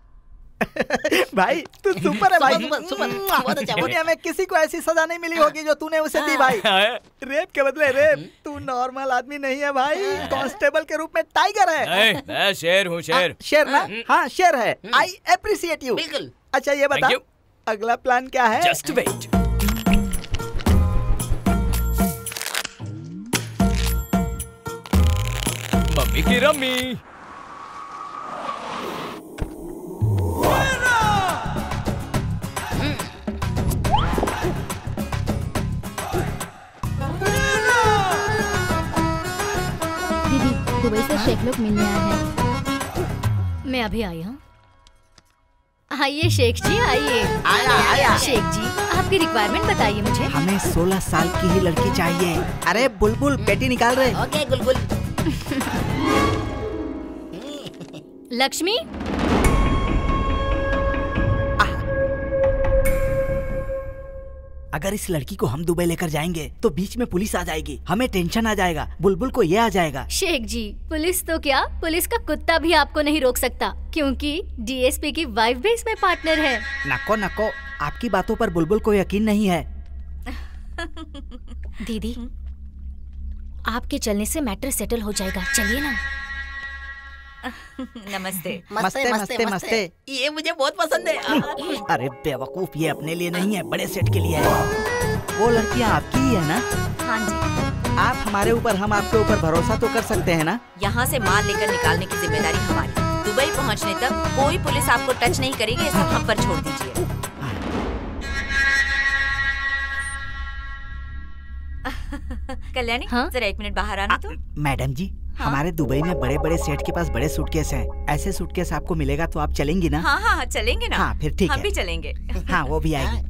भाई तू सुपर है भाई, सुपर। दुनिया में किसी को ऐसी सजा नहीं मिली होगी जो तूने उसे दी भाई। रेप के बदले रेप। तू नॉर्मल आदमी नहीं है भाई, कांस्टेबल के रूप में टाइगर है। मैं शेर हूँ, शेर। शेर ना? हाँ शेर है। I appreciate you. बिल्कुल। अच्छा ये बता, अगला प्लान क्या है? Just wait. मम्मी की रम्मी। दीदी दुबई से शेख लोग मिलने आए हैं। मैं अभी आई हूँ। आइए शेख जी, आइए। आया। शेख जी आपकी रिक्वायरमेंट बताइए मुझे। हमें 16 साल की ही लड़की चाहिए। अरे बुलबुल पेटी निकाल रहे। ओके बुलबुल। लक्ष्मी अगर इस लड़की को हम दुबई लेकर जाएंगे तो बीच में पुलिस आ जाएगी, हमें टेंशन आ जाएगा, बुलबुल को ये आ जाएगा। शेख जी पुलिस तो क्या, पुलिस का कुत्ता भी आपको नहीं रोक सकता, क्योंकि डीएसपी की वाइफ भी इसमें पार्टनर है। नको नको, आपकी बातों पर बुलबुल को यकीन नहीं है। दीदी आपके चलने से मैटर सेटल हो जाएगा, चलिए ना। नमस्ते। मस्ते मस्ते मस्ते। ये मुझे बहुत पसंद है। अरे बेवकूफ, ये अपने लिए नहीं है, बड़े सेट के लिए है। वो लड़कियाँ आपकी ही है ना? हाँ जी। आप हमारे ऊपर, हम आपके ऊपर भरोसा तो कर सकते हैं ना? यहाँ से माल लेकर निकालने की जिम्मेदारी हमारी। दुबई पहुँचने तक कोई पुलिस आपको टच नहीं करेगी, ये सब हम पर छोड़ दीजिए। कल्याणी, जरा 1 मिनट बाहर आना तो। मैडम जी, हमारे दुबई में बड़े बड़े सेठ के पास बड़े सूटकेस हैं। ऐसे सूटकेस आपको मिलेगा तो आप चलेंगी ना? हाँ हाँ चलेंगे ना। हाँ फिर ठीक है। हम भी चलेंगे। हाँ वो भी आएगी।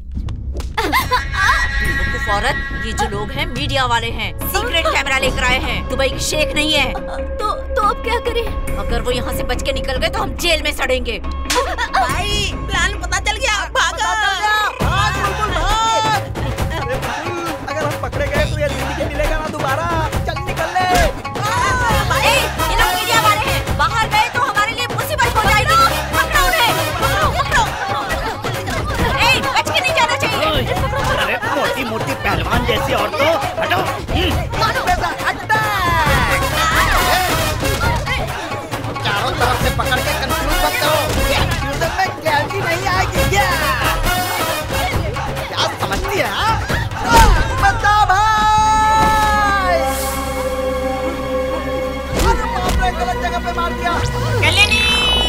बेवकूफ औरत, ये जो लोग हैं मीडिया वाले हैं, सीक्रेट कैमरा लेकर आए हैं, दुबई की शेख नहीं है। तो अब क्या करें? अगर वो यहाँ से बच के निकल गए तो हम जेल में सड़ेंगे। भाई, प्लान पता चल गया, भागो। अगर हम पकड़े गए तो ये जिंदगी मिलेगा ना दोबारा। चल निकल ले। ये लोग मीडिया वाले हैं, बाहर गए तो हमारे लिए मुसीबत हो जाएगी। पकड़ो उन्हें, पकड़ो। बच के नहीं जाना चाहिए। अरे मोटी मोटी पहलवान जैसी औरतों, हटो। चारों तरफ से पकड़ के कंफ्यूज मत करो। एक्सक्यूजन में क्लैरिटी नहीं आएगी क्या? क्या समझती है? बता भाई। अरे बाप रे, गलत जगह पे मार दिया। कल्याणी।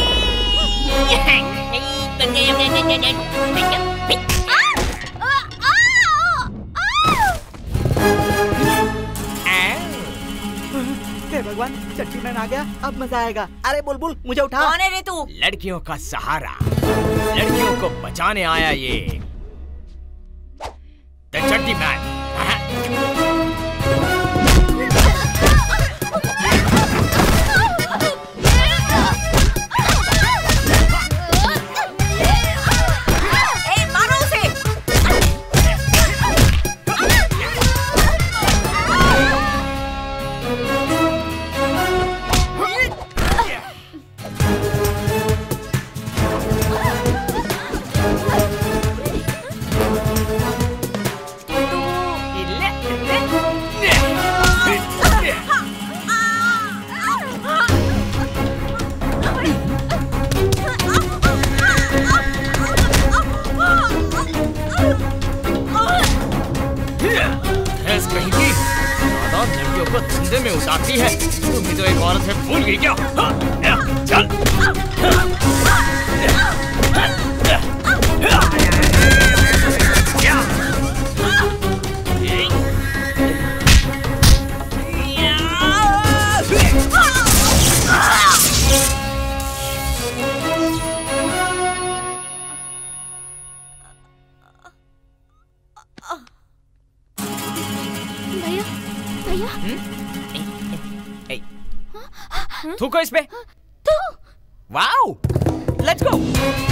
हे भगवान, चट्टी में आ गया, अब मजा आएगा। अरे बुलबुल, मुझे उठा। कौन है रे तू? लड़कियों का सहारा, लड़कियों को बचाने आया ये द चड्डी मैन। मारो उसे। लड़कियों को धंधे में उतारती है। तुम भी तो एक औरत है, भूल गई क्या? चल। थूको इस पे। Wow, let's go.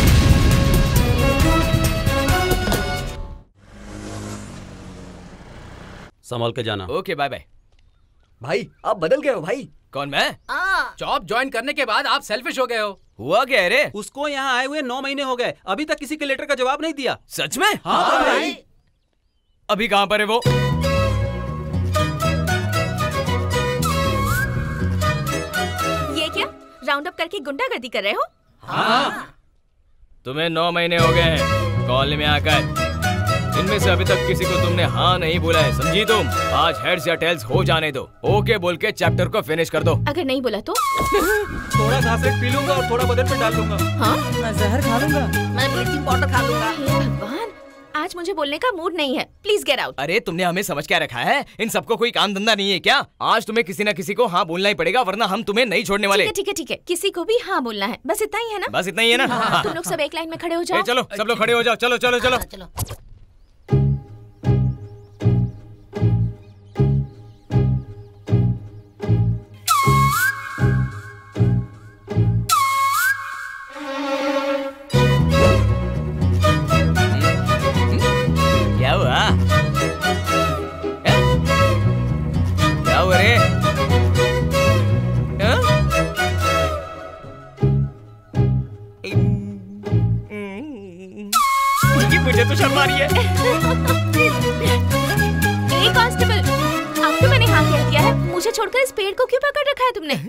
संभाल के जाना। Okay, bye bye. भाई आप बदल गए हो भाई। कौन, मैं? जॉब ज्वाइन करने के बाद आप सेल्फिश हो गए हो। हुआ क्या रे? उसको यहाँ आए हुए 9 महीने हो गए, अभी तक किसी के लेटर का जवाब नहीं दिया। सच में? हाँ भाई। अभी कहाँ पर है वो? ये क्या राउंड अप करके गुंडागर्दी कर रहे हो? हाँ। तुम्हें 9 महीने हो गए हैं कॉलेज में आकर। इनमें से अभी तक किसी को तुमने हाँ नहीं बोला है, समझी तुम? आज हेड्स या टेल्स हो जाने दो। ओके बोल के चैप्टर को फिनिश कर दो। अगर नहीं बोला तो? थोड़ा घासलेट पी लूंगा और थोड़ा बदन पे डाल लूंगा। हाँ? मैं जहर खा लूंगा। मैं ब्लीचिंग पाउडर खा लूंगा। हे भगवान, आज मुझे बोलने का मूड नहीं है, प्लीज गेट आउट। अरे तुमने हमें समझ क्या रखा है? इन सबको कोई काम धंधा नहीं है क्या? आज तुम्हें किसी न किसी को हाँ बोलना ही पड़ेगा, वरना हम तुम्हें नहीं छोड़ने वाले। ठीक है, किसी को भी हाँ बोलना है, बस इतना ही है ना? बस इतना ही है ना? हाँ। तुम लोग सब एक लाइन में खड़े हो जाओ। चलो सब लोग खड़े हो जाओ। चलो चलो चलो चलो। क्या हुआ? क्या हुआ रे? मुझे तो शर्म आ रही है। ए कांस्टेबल, आपको मैंने हाँ कह दिया है, मुझे छोड़कर इस पेड़ को क्यों पकड़ रखा है तुमने?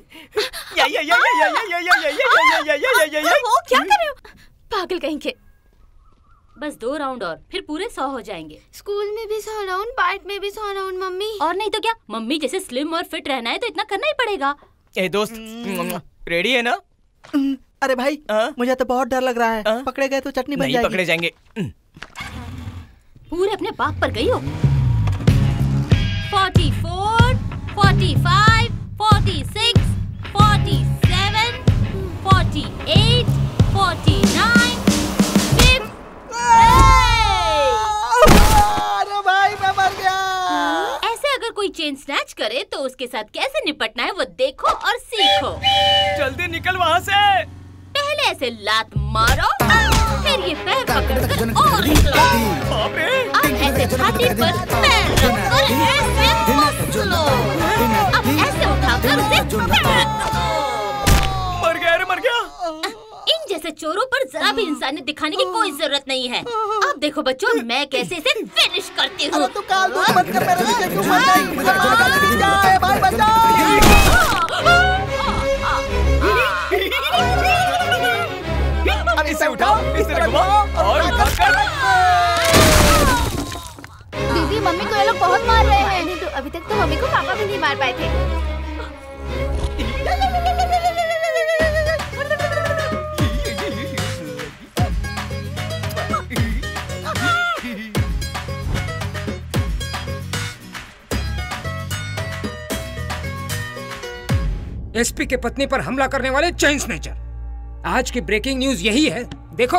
या वो क्या कर रहे हो? पागल कहीं के। बस 2 राउंड और फिर पूरे 100 हो जाएंगे। स्कूल में भी 100 राउंड, पार्क में भी 100 राउंड मम्मी। और नहीं तो क्या, मम्मी जैसे स्लिम और फिट रहना है तो इतना करना ही पड़ेगा। ए दोस्त, रेडी है ना? अरे भाई मुझे तो बहुत डर लग रहा है। पकड़े गए तो चटनी बन जाएगी। नहीं पकड़े जाएंगे। पूरे अपने बाप पर गई हो। 44, 45, 46, 47, 48, 49, 50। अरे भाई मैं मर गया। ऐसे अगर कोई चेन स्नैच करे तो उसके साथ कैसे निपटना है वो देखो और सीखो। जल्दी निकल वहाँ से। पहले ऐसे लात मारो, फिर ये पैर पकड़कर और निकलो। अब ऐसे छाती पर पैर रखकर ऐसे मसलो। अब ऐसे उठाकर उसे मर गया रे, मर गया। इन जैसे चोरों पर जरा भी इंसानियत दिखाने की कोई जरूरत नहीं है। अब देखो बच्चों, मैं कैसे इसे फिनिश करती हूँ। तू काल दूध मत कर, मेरे पीछे क्यों मर गई? मुझे बचा, भाई बचा। इसे उठाओ, इसे घुमाओ और दीदी मम्मी को ये लोग बहुत मार रहे हैं। नहीं तो अभी तक तो मम्मी को पापा भी नहीं मार पाए थे। एसपी के पत्नी पर हमला करने वाले चेन स्नैचर। आज की ब्रेकिंग न्यूज यही है, देखो।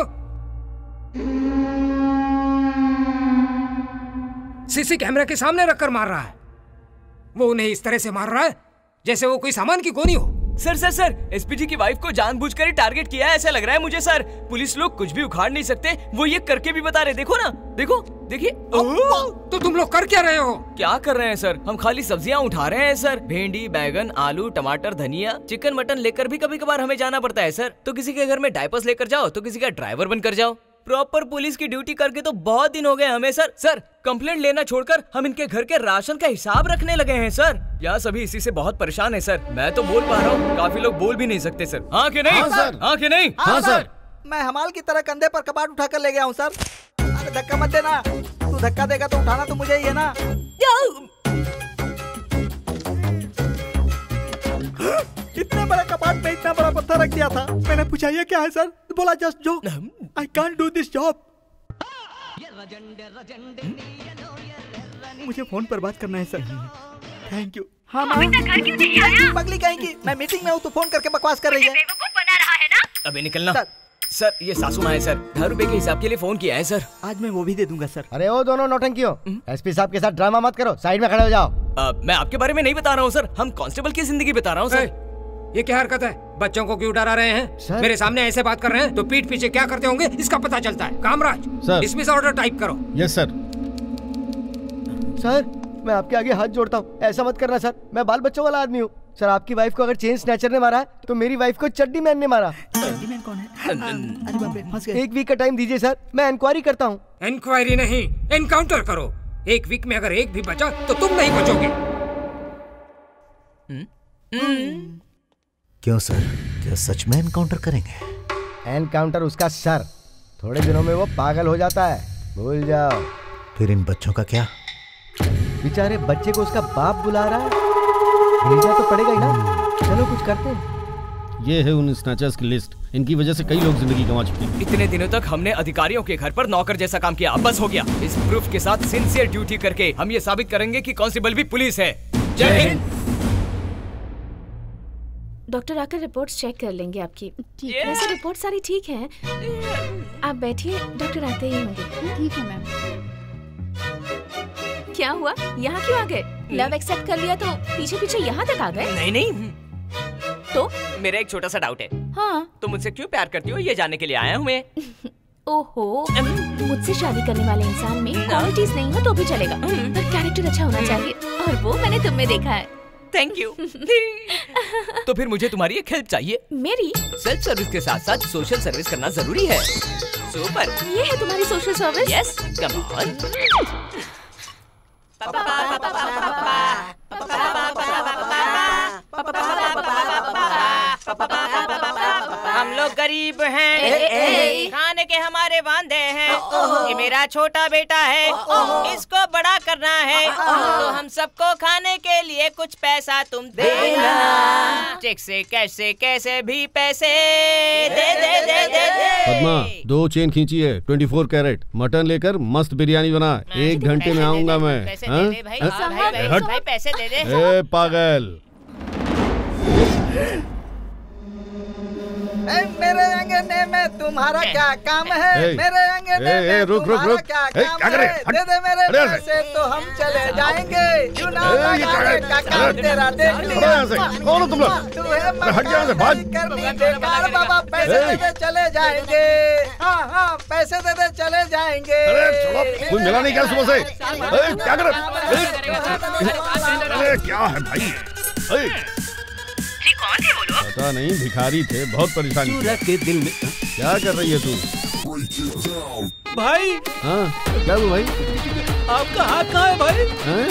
सीसी कैमरा के सामने रखकर मार रहा है। वो उन्हें इस तरह से मार रहा है जैसे वो कोई सामान की गोनी हो। सर सर सर, एसपीजी की वाइफ को जानबूझकर ही टारगेट किया है ऐसा लग रहा है मुझे सर। पुलिस लोग कुछ भी उखाड़ नहीं सकते, वो ये करके भी बता रहे। देखो ना, देखो, देखिए। तो तुम लोग कर क्या रहे हो? क्या कर रहे हैं सर? हम खाली सब्जियां उठा रहे हैं सर। भिंडी, बैगन, आलू, टमाटर, धनिया, चिकन, मटन लेकर भी कभी कभार हमें जाना पड़ता है सर। तो किसी के घर में डायपर्स लेकर जाओ तो किसी का ड्राइवर बनकर जाओ। प्रॉपर पुलिस की ड्यूटी करके तो बहुत दिन हो गए हमें सर। सर कंप्लेंट लेना छोड़कर हम इनके घर के राशन का हिसाब रखने लगे हैं सर। यहाँ सभी इसी से बहुत परेशान है सर। मैं तो बोल पा रहा हूँ, काफी लोग बोल भी नहीं सकते सर। हाँ कि नहीं? हाँ कि नहीं? हाँ सर। मैं हमाल की तरह कंधे पर कबाड़ उठाकर ले गया हूँ सर। अरे धक्का मत देना। तू धक्का देगा तो उठाना तो मुझे ही है ना। इतने बड़े कबाड़ में इतना बड़ा पत्थर रख दिया था। मैंने पूछा ये क्या है सर? बोला just joke, I can't do this job. मुझे फोन पर बात करना है सर। Thank you. हाँ माँ, पगली कहेंगी। मैं मीटिंग में हूँ तो फोन करके बकवास कर रही है। बना रहा है ना? अबे निकलना सर। ये सासू माँ है सर, 1000 रुपए के हिसाब के लिए फोन किया है सर। आज मैं वो भी दे दूंगा सर। अरे वो दोनों नौटंकियों, एसपी साहब के साथ ड्रामा मत करो, साइड में खड़े हो जाओ। मैं आपके बारे में नहीं बता रहा हूँ सर, हम कांस्टेबल की जिंदगी बता रहा हूँ सर। ये क्या हरकत है? बच्चों को क्यों डरा रहे हैं? मेरे सामने ऐसे बात कर रहे हैं तो पीठ पीछे क्या करते होंगे इसका पता चलता है। Kamraj sir, dismiss order type करो। Yes sir. सर मैं आपके आगे हाथ जोड़ता हूँ, ऐसा मत करना सर। मैं बाल बच्चों वाला आदमी हूँ सर। आपकी वाइफ को अगर चेन स्नैचर ने मारा है तो मेरी वाइफ को चड्डी मैन ने मारा। चड्डी मैन कौन है? अरे बाप रे, फंस गए। 1 वीक का टाइम दीजिए सर, मैं इंक्वायरी करता हूँ। इंक्वायरी नहीं, एनकाउंटर करो। 1 वीक में अगर एक भी बचा तो तुम नहीं बचोगे। क्यों सर, क्या सच में एनकाउंटर करेंगे? एनकाउंटर उसका सर। थोड़े दिनों में वो पागल हो जाता है, भूल जाओ। फिर इन बच्चों का क्या? बेचारे बच्चे को उसका बाप बुला रहा है, भेजना तो पड़ेगा ही ना। चलो कुछ करते हैं। ये है उन स्नैचर्स की लिस्ट। इनकी वजह से कई लोग जिंदगी गंवा चुके हैं। इतने दिनों तक हमने अधिकारियों के घर पर नौकर जैसा काम किया, अब बस हो गया। इस प्रूफ के साथ सिंसियर ड्यूटी करके हम ये साबित करेंगे कि कांस्टेबल भी पुलिस है। जय हिंद। डॉक्टर आकर रिपोर्ट्स चेक कर लेंगे आपकी। ठीक है। वैसे रिपोर्ट सारी ठीक है। आप बैठिए, डॉक्टर आते ही होंगे। ठीक है मैम। क्या हुआ? यहाँ क्यों आ गए? लव एक्सेप्ट कर लिया तो पीछे पीछे यहाँ तक आ गए? नहीं नहीं, तो मेरा एक छोटा सा डाउट है। हाँ, तुम मुझसे क्यों प्यार करती हो ये जानने के लिए आया हूँ मैं। ओहो, मुझसे शादी करने वाले इंसान में क्वालिटीज नहीं हो तो भी चलेगा, पर कैरेक्टर अच्छा होना चाहिए, और वो मैंने तुम में देखा है। Thank you. तो फिर मुझे तुम्हारी एक हेल्प चाहिए। मेरी? सेल्फ सर्विस के साथ साथ सोशल सर्विस करना जरूरी है। सुपर। ये है तुम्हारी social service? Yes, come on. हम लोग गरीब हैं, खाने के हमारे वांदे हैं। ये मेरा छोटा बेटा है, इसको बड़ा करना है, तो हम सबको खाने के लिए कुछ पैसा तुम देना। चेक से कैश से कैसे भी पैसे दे दे दे दे दे। पद्मा 2 चेन खींची है 24 कैरेट मटन लेकर मस्त बिरयानी बना। 1 घंटे में आऊंगा मैं। पैसे दे दे भाई, भाई पैसे दे दे। ए पागल, मेरे अंगने में तुम्हारा क्या काम है? मेरे अंगने में तुम्हारा क्या काम है? दे दे मेरे पैसे तो हम चले जाएंगे। चुनाव लगाने का काम तेरा देख लिया। कौन हो तुम लोग? तू है मस्ती करनी बेकार बाबा। पैसे दे दे चले जाएंगे। हाँ हाँ पैसे दे दे चले जाएंगे। कोई मिला नहीं क्या सुबह से? क्या कर रहे? क्या है भाई? कौन है वो लोग? पता नहीं, भिखारी थे, बहुत परेशानी के दिल में। क्या कर रही है तू? भाई हाँ क्या हुआ भाई? आपका हाथ कहाँ है भाई?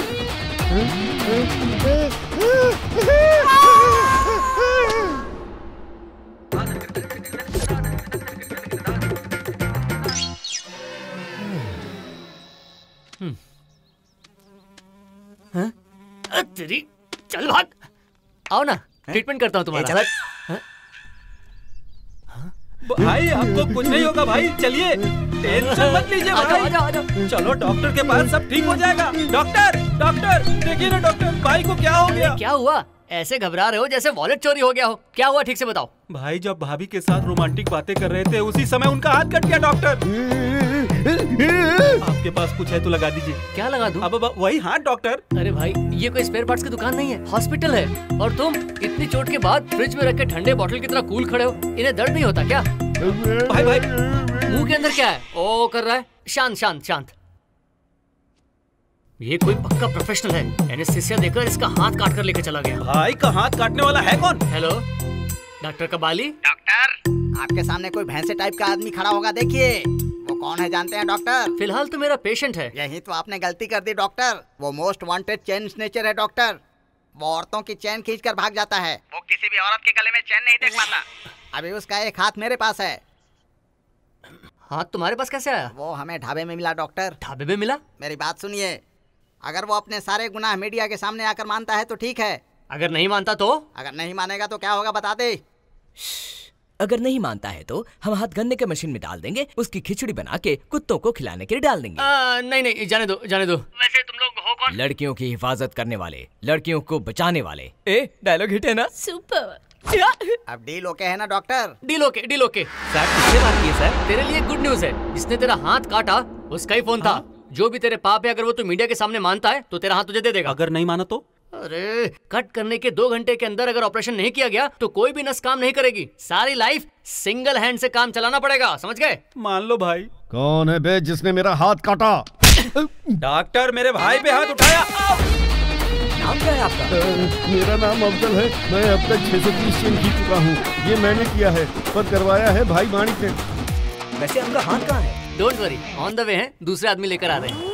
तेरी चल भाग। आओ ना, ट्रीटमेंट करता हूँ तुम्हारा। भाई आपको कुछ नहीं होगा भाई, चलिए टेंशन मत लीजिए भाई। चलो डॉक्टर के पास, सब ठीक हो जाएगा। डॉक्टर डॉक्टर देखिए ना डॉक्टर, भाई को क्या हो गया? क्या हुआ? ऐसे घबरा रहे हो जैसे वॉलेट चोरी हो गया हो। क्या हुआ ठीक से बताओ। भाई जब भाभी के साथ रोमांटिक बातें कर रहे थे उसी समय उनका हाथ कट गया। डॉक्टर आपके पास कुछ है तो लगा दीजिए। क्या लगा दूं? अब वही हाथ डॉक्टर। अरे भाई ये कोई स्पेयर पार्ट्स की दुकान नहीं है, हॉस्पिटल है। और तुम इतनी चोट के बाद फ्रिज में रख के ठंडे बोतल की तरह कूल खड़े हो। इन्हें दर्द नहीं होता क्या? भाई भाई मुंह के अंदर क्या है? ओ कर रहा है। शांत शांत शांत। ये कोई पक्का प्रोफेशनल है। एनेस्थीसिया देकर इसका हाथ काट कर लेके चला गया। भाई का हाथ काटने वाला है कौन? Hello doctor Kabali. डॉक्टर आपके सामने कोई भैंसे टाइप का आदमी खड़ा होगा, देखिए वो कौन है जानते हैं डॉक्टर? फिलहाल तो मेरा पेशेंट है। यही तो आपने गलती कर दी डॉक्टर। वो मोस्ट वांटेड चेन स्नेचर है डॉक्टर। वो औरतों की चैन खींच कर भाग जाता है। वो किसी भी औरत के गले में चैन नहीं देख पाता। अभी उसका एक हाथ मेरे पास है। हाथ तुम्हारे पास कैसे आया? वो हमें ढाबे में मिला डॉक्टर। ढाबे में मिला? मेरी बात सुनिए, अगर वो अपने सारे गुनाह मीडिया के सामने आकर मानता है तो ठीक है। अगर नहीं मानता तो? अगर नहीं मानेगा तो क्या होगा बता दे। अगर नहीं मानता है तो हम हाथ गन्ने के मशीन में डाल देंगे, उसकी खिचड़ी बना के कुत्तों को खिलाने के लिए डाल देंगे। नहीं नहीं जाने दो जाने दो। वैसे तुम लोग हो कौन? लड़कियों की हिफाजत करने वाले, लड़कियों को बचाने वाले। डायलॉग हिट है ना? सुपर। अब डील ओके है ना doctor? Deal okay deal okay. Sir किससे बात की सर? तेरे लिए गुड न्यूज है। जिसने तेरा हाथ काटा उसका ही फोन था। जो भी तेरे पाप है, अगर वो तू मीडिया के सामने मानता है तो तेरा हाथ तुझे दे देगा। अगर नहीं माना तो? अरे कट करने के 2 घंटे के अंदर अगर ऑपरेशन नहीं किया गया तो कोई भी नस काम नहीं करेगी। सारी लाइफ सिंगल हैंड से काम चलाना पड़ेगा, समझ गए? मान लो भाई। कौन है बे जिसने मेरा हाथ काटा? डॉक्टर मेरे भाई पे हाथ उठाया। नाम क्या है आपका? मेरा नाम अफजल है। मैं अब तक 630 चेन खींच चुका हूँ। ये मैंने किया है, पर करवाया है भाई माणिक ने। वैसे आपका हाथ कहाँ है? Don't worry, on the way हैं। दूसरे आदमी लेकर आ रहे हैं।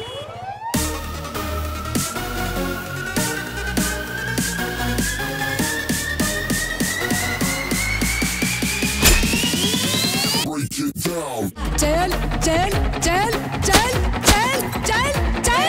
चल चल चल चल चल चल चल।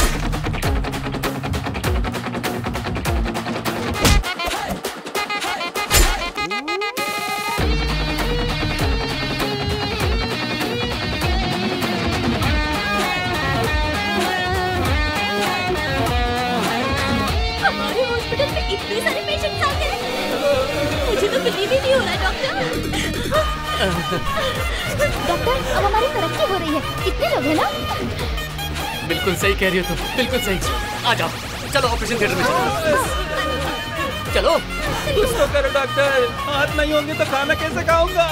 हमारे हॉस्पिटल में इतने सारे पेशेंट्स आ गए, मुझे तो बिलीव ही नहीं हो रहा डॉक्टर। डॉक्टर अब हमारी तरक्की हो रही है। कितने लोग हैं ना? बिल्कुल सही कह रही हो तुम, बिल्कुल सही। आ जाओ, चलो ऑपरेशन थिएटर में चलो। चलो कुछ तो करो डॉक्टर, हाथ नहीं होंगे तो खाना कैसे खाऊंगा?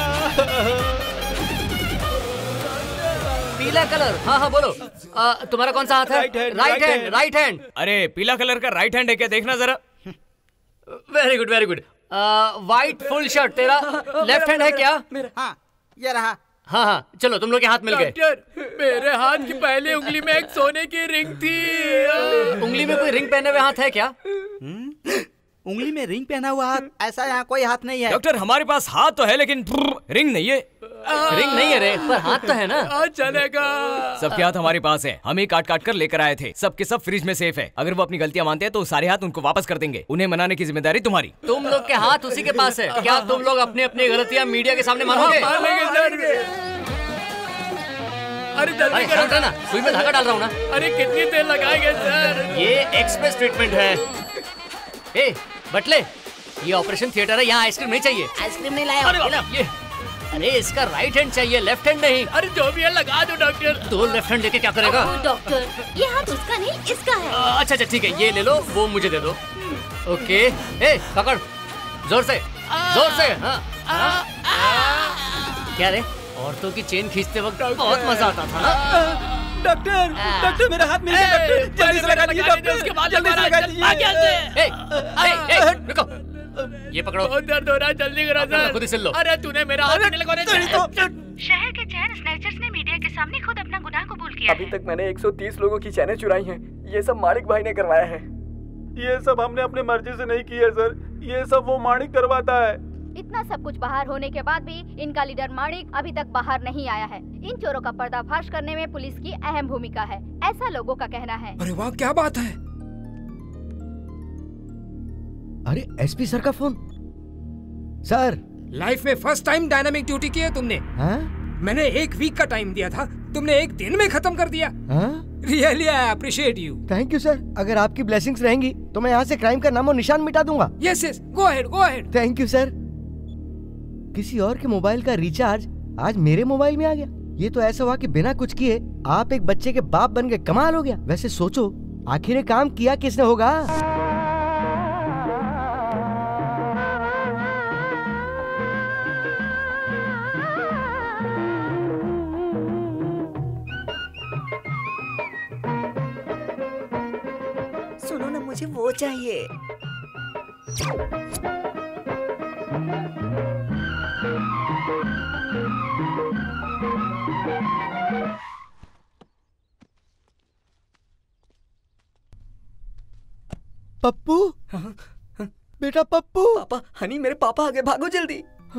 पीला कलर। हाँ हाँ बोलो। तुम्हारा कौन सा हाथ है? Right hand right hand. अरे पीला कलर का राइट हैंड है क्या? देखना जरा। Very good very good. White full shirt तेरा लेफ्ट हैंड है क्या? हाँ ये रहा। हाँ हाँ चलो तुम लोग के हाथ मिल गए। डॉक्टर मेरे हाथ की पहली उंगली में एक सोने की रिंग थी। उंगली में कोई रिंग पहने हुए हाथ है क्या? उंगली में रिंग पहना हुआ हाथ, ऐसा यहाँ कोई हाथ नहीं है। डॉक्टर हमारे पास हाथ तो है लेकिन रिंग नहीं है। रिंग नहीं है रे, पर हाथ तो है ना। चलेगा। सबके हाथ हमारे पास है, हम ही काट काट कर लेकर आए थे। सबके सब फ्रिज में सेफ है। अगर वो अपनी गलतियां मानते हैं तो सारे हाथ उनको वापस कर देंगे। उन्हें मनाने की जिम्मेदारी तुम्हारी। तुम लोग के हाथ उसी के पास है। क्या तुम लोग अपनी अपनी गलतियां मीडिया के सामने मानोगे? अरे जल्दी करो ना, सुई में धागा डाल रहा हूँ ना। अरे कितनी देर लगाएंगे सर? ये एक्सप्रेस ट्रीटमेंट है। ए बटले, ये ऑपरेशन थिएटर है, यहाँ आइसक्रीम नहीं चाहिए। आइसक्रीम नहीं लाया। अरे इसका राइट हैंड चाहिए, लेफ्ट हैंड नहीं। अरे जो भी है लगा दो डॉक्टर। तो लेफ्ट हैंड लेके क्या करेगा? डॉक्टर ये हाथ उसका नहीं इसका है। अच्छा अच्छा ठीक है, ये ले लो, वो मुझे दे दो। ओके, ए पकड़, जोर से जोर से। क्या रे, औरतों की चेन खींचते वक्त बहुत मजा आता था ना। डॉक्टर डॉक्टर मेरा हाथ मिल गया डॉक्टर, जल्दी से लगा दीजिए डॉक्टर, जल्दी से लगा दीजिए। रुको, ये पकड़ो। बहुत दर्द हो रहा है, जल्दी करो सर। खुद ही सिल लो। अरे तूने मेरा हाथ नहीं लगवाने दिया। शहर के चैन स्नैचर्स ने मीडिया के सामने खुद अपना गुनाह कबूल किया। अभी तक मैंने 130 लोगों की चैनें चुराई हैं। ये सब माणिक भाई ने करवाया है। ये सब हमने अपनी मर्जी से नहीं किया सर, ये सब वो माणिक करवाता है। इतना सब कुछ बाहर होने के बाद भी इनका लीडर माणिक अभी तक बाहर नहीं आया है। इन चोरों का पर्दाफाश करने में पुलिस की अहम भूमिका है, ऐसा लोगों का कहना है। अरे वाह, क्या बात है। अरे एसपी सर का फोन। सर, लाइफ में फर्स्ट टाइम डायनामिक ड्यूटी की है तुमने। हाँ? मैंने 1 वीक का टाइम दिया था, तुमने 1 दिन में खत्म कर दिया। Really I appreciate you. Thank you sir, अगर आपकी ब्लेसिंग्स रहेंगी तो मैं यहाँ से क्राइम का नामो निशान मिटा दूंगा। Yes yes, go ahead. Thank you sir. किसी और के मोबाइल का रिचार्ज आज मेरे मोबाइल में आ गया। ये तो ऐसा हुआ कि बिना कुछ किए आप एक बच्चे के बाप बन गए, कमाल हो गया। वैसे सोचो, आखिर ये काम किया किसने होगा? सुनो ना, मुझे वो चाहिए। पप्पू, बेटा पप्पू। पापा, हनी मेरे पापा आ गए, भागो जल्दी।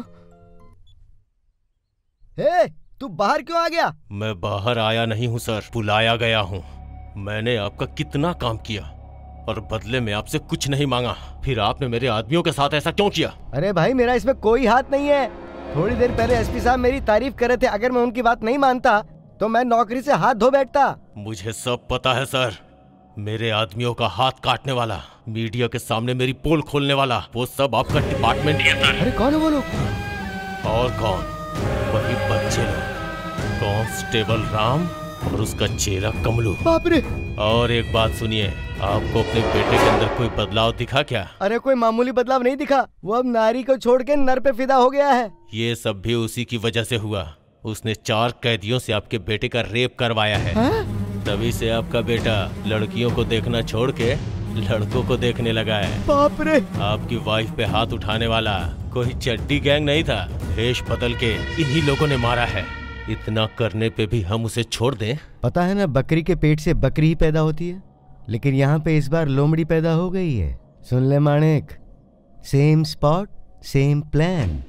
हे, तू बाहर क्यों आ गया? मैं बाहर आया नहीं हूँ सर, बुलाया गया हूँ। मैंने आपका कितना काम किया और बदले में आपसे कुछ नहीं मांगा, फिर आपने मेरे आदमियों के साथ ऐसा क्यों किया? अरे भाई, मेरा इसमें कोई हाथ नहीं है। थोड़ी देर पहले एसपी साहब मेरी तारीफ कर रहे थे, अगर मैं उनकी बात नहीं मानता तो मैं नौकरी से हाथ धो बैठता। मुझे सब पता है सर। मेरे आदमियों का हाथ काटने वाला, मीडिया के सामने मेरी पोल खोलने वाला, वो सब आपका डिपार्टमेंट है सर। अरे कौन है वो लोग? और कौन? वही बच्चे लोग, कांस्टेबल राम और उसका चेला कमलू। बाप रे। और एक बात सुनिए, आपको अपने बेटे के अंदर कोई बदलाव दिखा क्या? अरे कोई मामूली बदलाव नहीं दिखा, वो अब नारी को छोड़ के नर पे फिदा हो गया है। ये सब भी उसी की वजह से हुआ। उसने 4 कैदियों से आपके बेटे का रेप करवाया है। तभी से आपका बेटा लड़कियों को देखना छोड़ के लड़कों को देखने लगा है। बाप रे। आपकी वाइफ पे हाथ उठाने वाला कोई चड्डी गैंग नहीं था, भेष बदल के इन्हीं लोगों ने मारा है। इतना करने पे भी हम उसे छोड़ दें? पता है ना, बकरी के पेट से बकरी ही पैदा होती है, लेकिन यहाँ पे इस बार लोमड़ी पैदा हो गई है। सुन ले Manik, same spot same plan.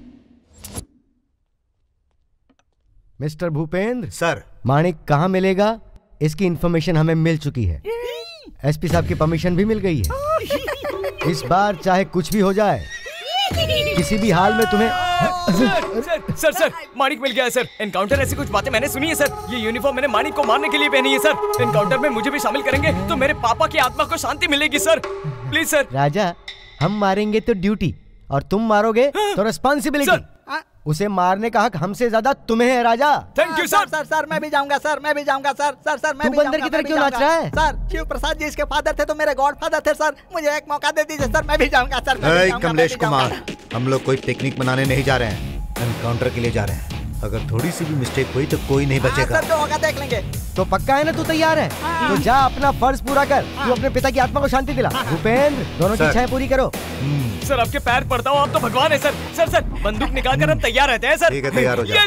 Mister Bhupendra. Sir. Manik कहाँ मिलेगा, इसकी इंफॉर्मेशन हमें मिल चुकी है। एसपी साहब की परमिशन भी मिल गई है। इस बार चाहे कुछ भी हो जाए, किसी भी हाल में तुम्हें सर माणिक मिल गया है सर। एनकाउंटर ऐसी कुछ बातें मैंने सुनी है सर। ये यूनिफॉर्म मैंने माणिक को मारने के लिए पहनी है सर। एनकाउंटर में मुझे भी शामिल करेंगे तो मेरे पापा की आत्मा को शांति मिलेगी सर, प्लीज सर। राजा, हम मारेंगे तो ड्यूटी और तुम मारोगे तो रिस्पॉन्सिबिलिटी। उसे मारने का हक हमसे ज्यादा तुम्हें है राजा। Thank you sir. सर मैं भी जाऊंगा सर, मैं भी जाऊंगा सर। सर मैं तू बंदर की तरह क्यों नाच रहा है? सर शिव प्रसाद जी इसके फादर थे तो मेरे गॉड फादर थे सर, मुझे एक मौका दे दीजिए सर, मैं भी जाऊंगा सर। कमलेश कुमार, हम लोग कोई पिकनिक मनाने नहीं जा रहे हैं, एनकाउंटर के लिए जा रहे हैं। अगर थोड़ी सी भी मिस्टेक हुई तो कोई नहीं बचेगा। सर जो होगा देख लेंगे। तो पक्का है ना, तू तैयार है? तो जा अपना फर्ज पूरा कर, तू अपने पिता की आत्मा को शांति दिला। भूपेंद्र, दोनों की इच्छाएं पूरी करो। सर आपके पैर पड़ता हूँ, आप तो भगवान है सर। सर बंदूक निकाल कर हम तैयार रहते हैं सर। ठीक है, तैयार हो जाओ।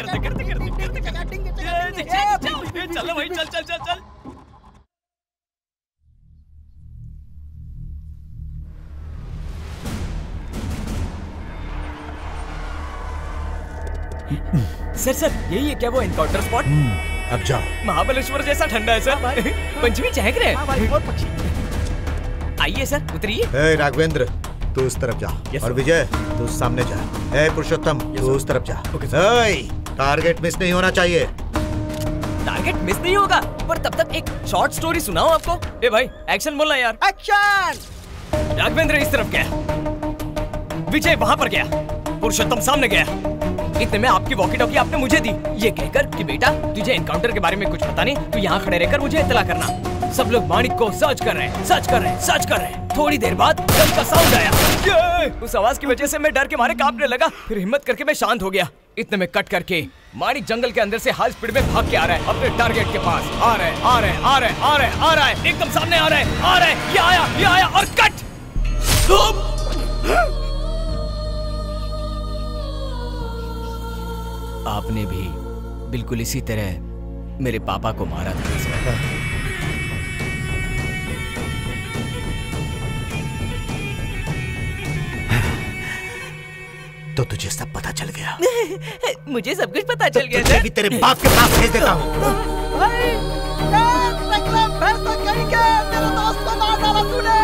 चलो भाई, चल। सर सर यही है क्या वो एनकाउंटर स्पॉट? अब जाओ। महाबलेश्वर जैसा ठंडा है सर। पंचमी चहक रहे हैं। आइए सर उतरिए। राघवेंद्र तू उस तरफ जा और विजय तू सामने जा। पुरुषोत्तम तू उस तरफ जा। टारगेट मिस नहीं होना चाहिए। टारगेट मिस नहीं होगा, पर तब तक एक शॉर्ट स्टोरी सुनाओ आपको। ए भाई एक्शन बोलना यार। एक्शन। राघवेंद्र इस तरफ गया, विजय वहां पर गया, पुरुषोत्तम सामने गया। इतने में आपकी वॉकी टॉकी आपने मुझे दी, ये कहकर कि बेटा तुझे एनकाउंटर के बारे में कुछ पता नहीं, तू यहाँ खड़े रहकर मुझे इत्तला करना। सब लोग माणिक को सर्च कर रहे हैं, सर्च कर रहे हैं, सर्च कर रहे हैं। थोड़ी देर बाद गन का साउंड आया। उस आवाज की वजह से मैं डर के मारे कांपने लगा, फिर हिम्मत करके मैं शांत हो गया। इतने में कट करके माणिक जंगल के अंदर से हाई स्पीड में भाग के आ रहा है अपने टारगेट के पास। आ रहा है, आ रहा है, आ रहा है, आ रहा है, आ रहा है, एकदम सामने आ रहा है, आ रहा है, ये आया और कट। आपने भी बिल्कुल इसी तरह मेरे पापा को मारा था। तो तुझे सब पता चल गया। मुझे सब कुछ पता चल गया। तुझे भी तेरे बाप के पास भेज देता हूँ। मेरे दोस्त को मार डाला तूने।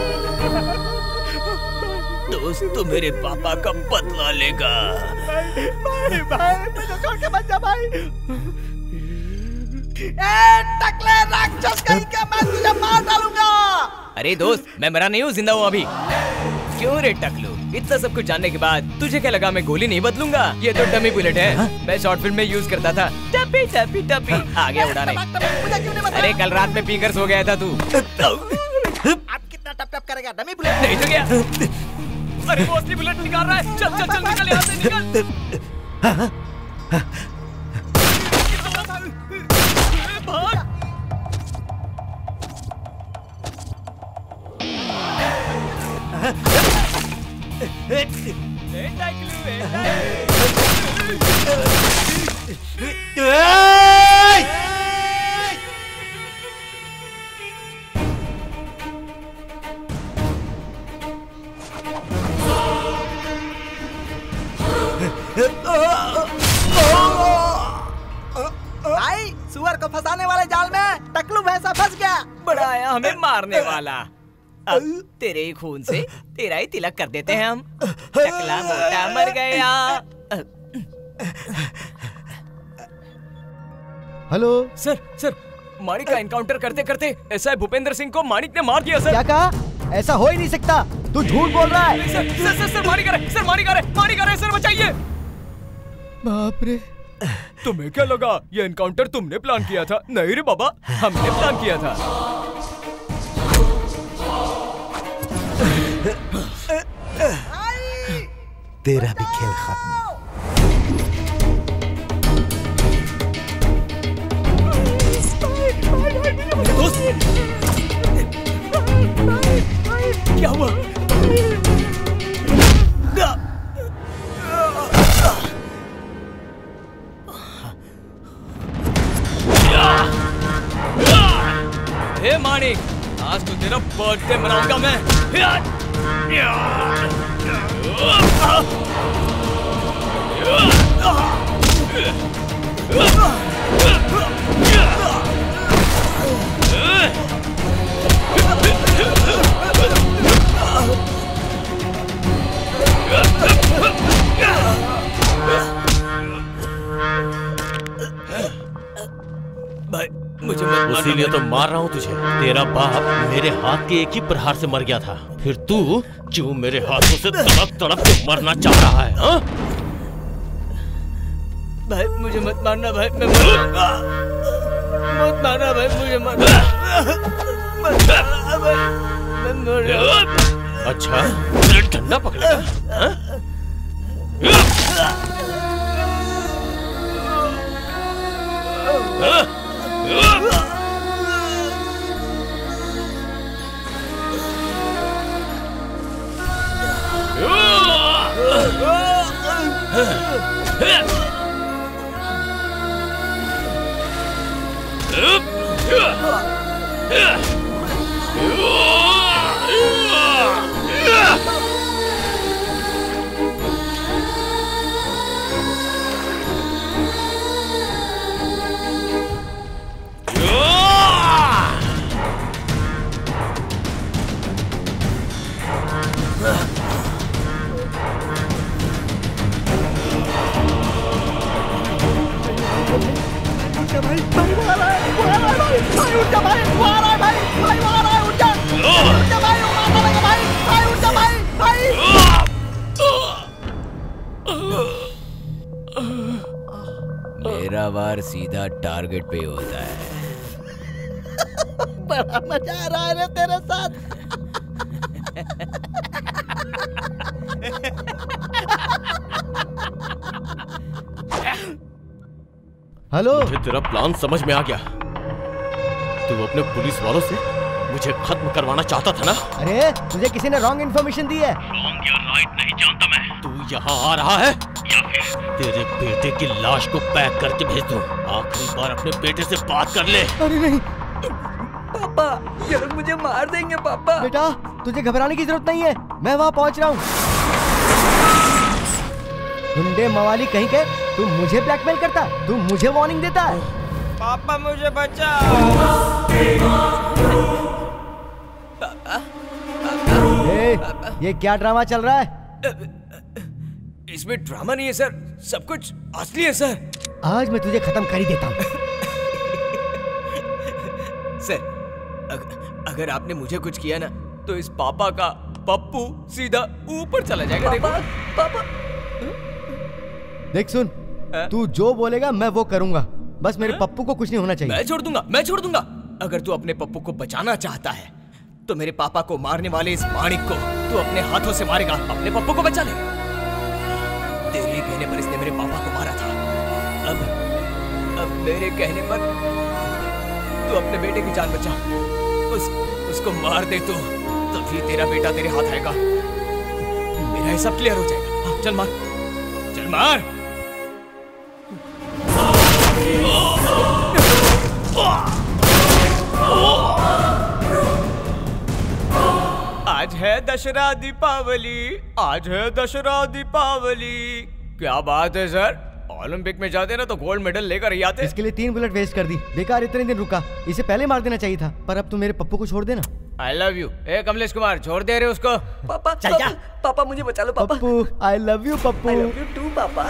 दोस्त तो मेरे पापा का बदला लेगा। भाई भाई मुझे छोड़ के मत जा भाई। टकले राक्षस कहीं का, मैं तुझे मार डालूंगा। अरे दोस्त मैं मरा नहीं हूँ, जिंदा हूँ अभी। क्यों रे टकलू, इतना सब कुछ जानने के बाद तुझे क्या लगा मैं गोली नहीं बदलूंगा? ये तो डमी बुलेट है, मैं शॉर्ट फिल्म में यूज करता था। टपी टपी टपी आ गया उड़ाने। अरे कल रात में पीकर सो गया था तू। आप कितना टप टप करेगा? डमी बुलेट नहीं तो क्या? अरे वो असली बुलेट निकाल रहा है। चल चल चल निकल यहाँ से, निकल। भाग। भाई सुअर को फंसाने वाले जाल में टकलू भैंसा फंस गया। बड़ा आया हमें मारने वाला। अब तेरे ही खून से तेरा ही तिलक कर देते हैं हम। टकला मोटा मर गया। हेलो सर सर माणिक का एनकाउंटर करते करते एसआई भूपेंद्र सिंह को माणिक ने मार दिया। सर क्या कहा? ऐसा हो ही नहीं सकता, तू झूठ बोल रहा है। Sir sir sir, sir Manik आ रहे, सर माणिक आ रहे, माणिक आ रहे, सर बचाइए। बाप रे, तुम्हें क्या लगा ये एनकाउंटर तुमने प्लान किया था? नहीं रे बाबा, हमने प्लान किया था। तेरा भी खेल खत्म। क्या हुआ? हे माणिक, आज तो तेरा बर्थडे मनाऊंगा मैं। भाई मुझे इसीलिए तो मार रहा हूँ तुझे। तेरा बाप मेरे हाथ के एक ही प्रहार से मर गया था, फिर तू क्यों मेरे हाथों से तड़प तड़प के मरना चाह रहा है? हाँ? भाई मुझे मत मारना भाई, मैं मर जाऊंगा। मत मारना भाई, मुझे मत मारना भाई, मैं मर जाऊंगा। अच्छा तुझे ठंडा पकड़ेगा? जा भाई, भाई वो आ रहा है, वो आ रहा है भाई, भाई उठ जा भाई, वो आ रहा है भाई, भाई वो आ रहा है, उठ जा भाई, वो मारने लगा भाई, भाई उठ जा भाई, भाई। मेरा वार सीधा टारगेट पे होता है। बड़ा मजा आ रहा है रे तेरे साथ। हेलो, मुझे तेरा प्लान समझ में आ गया। तू अपने पुलिस वालों से मुझे खत्म करवाना चाहता था ना? अरे तुझे किसी ने रॉन्ग इन्फॉर्मेशन दी है। रॉन्ग या राइट नहीं जानता मैं। तू यहाँ आ रहा है या फिर तेरे बेटे की लाश को पैक करके भेज दूं? आखिरी बार अपने बेटे से बात कर ले। अरे नहीं पापा, ये लोग मुझे मार देंगे पापा। बेटा तुझे घबराने की जरूरत नहीं है, मैं वहाँ पहुँच रहा हूँ। गुंडे मवाली कहीं के, तू मुझे ब्लैकमेल करता, तू मुझे वार्निंग देता है। पापा मुझे बचा। ये क्या ड्रामा चल रहा है? इसमें ड्रामा नहीं है सर, सब कुछ असली है सर। आज मैं तुझे खत्म कर ही देता हूँ। सर अगर आपने मुझे कुछ किया ना तो इस पापा का पप्पू सीधा ऊपर चला जाएगा। पापा, पापा। देख सुन, तू जो बोलेगा मैं वो करूंगा, बस मेरे पप्पू को कुछ नहीं होना चाहिए। मैं छोड़ दूंगा। अगर तू अपने पप्पू को बचाना चाहता है तो मेरे पापा को मारने वाले इस माणिक को तू अपने हाथों से मारेगा। अपने पप्पू को बचा ले। तेरे कहने पर इसने मेरे पापा को मारा था, अब मेरे कहने पर तू अपने बेटे की जान बचा। उसको मार दे तू, तभी तेरा बेटा तेरे हाथ आएगा। मेरा ये सब क्लियर हो जाएगा। हाँ, चल मार। आज है दशहरा दीपावली, आज है दशहरा दीपावली। क्या बात है सर, ओलंपिक में जाते ना तो गोल्ड मेडल लेकर ही आते। इसके लिए 3 बुलेट वेस्ट कर दी, बेकार इतने दिन रुका। इसे पहले मार देना चाहिए था, पर अब तू मेरे पप्पू को छोड़ देना। I love you. ए कमलेश कुमार, छोड़ दे रहे उसको। पापा चल जा। पापा मुझे बचा लो पापा। Pappu I love you Pappu. I love you too पापा।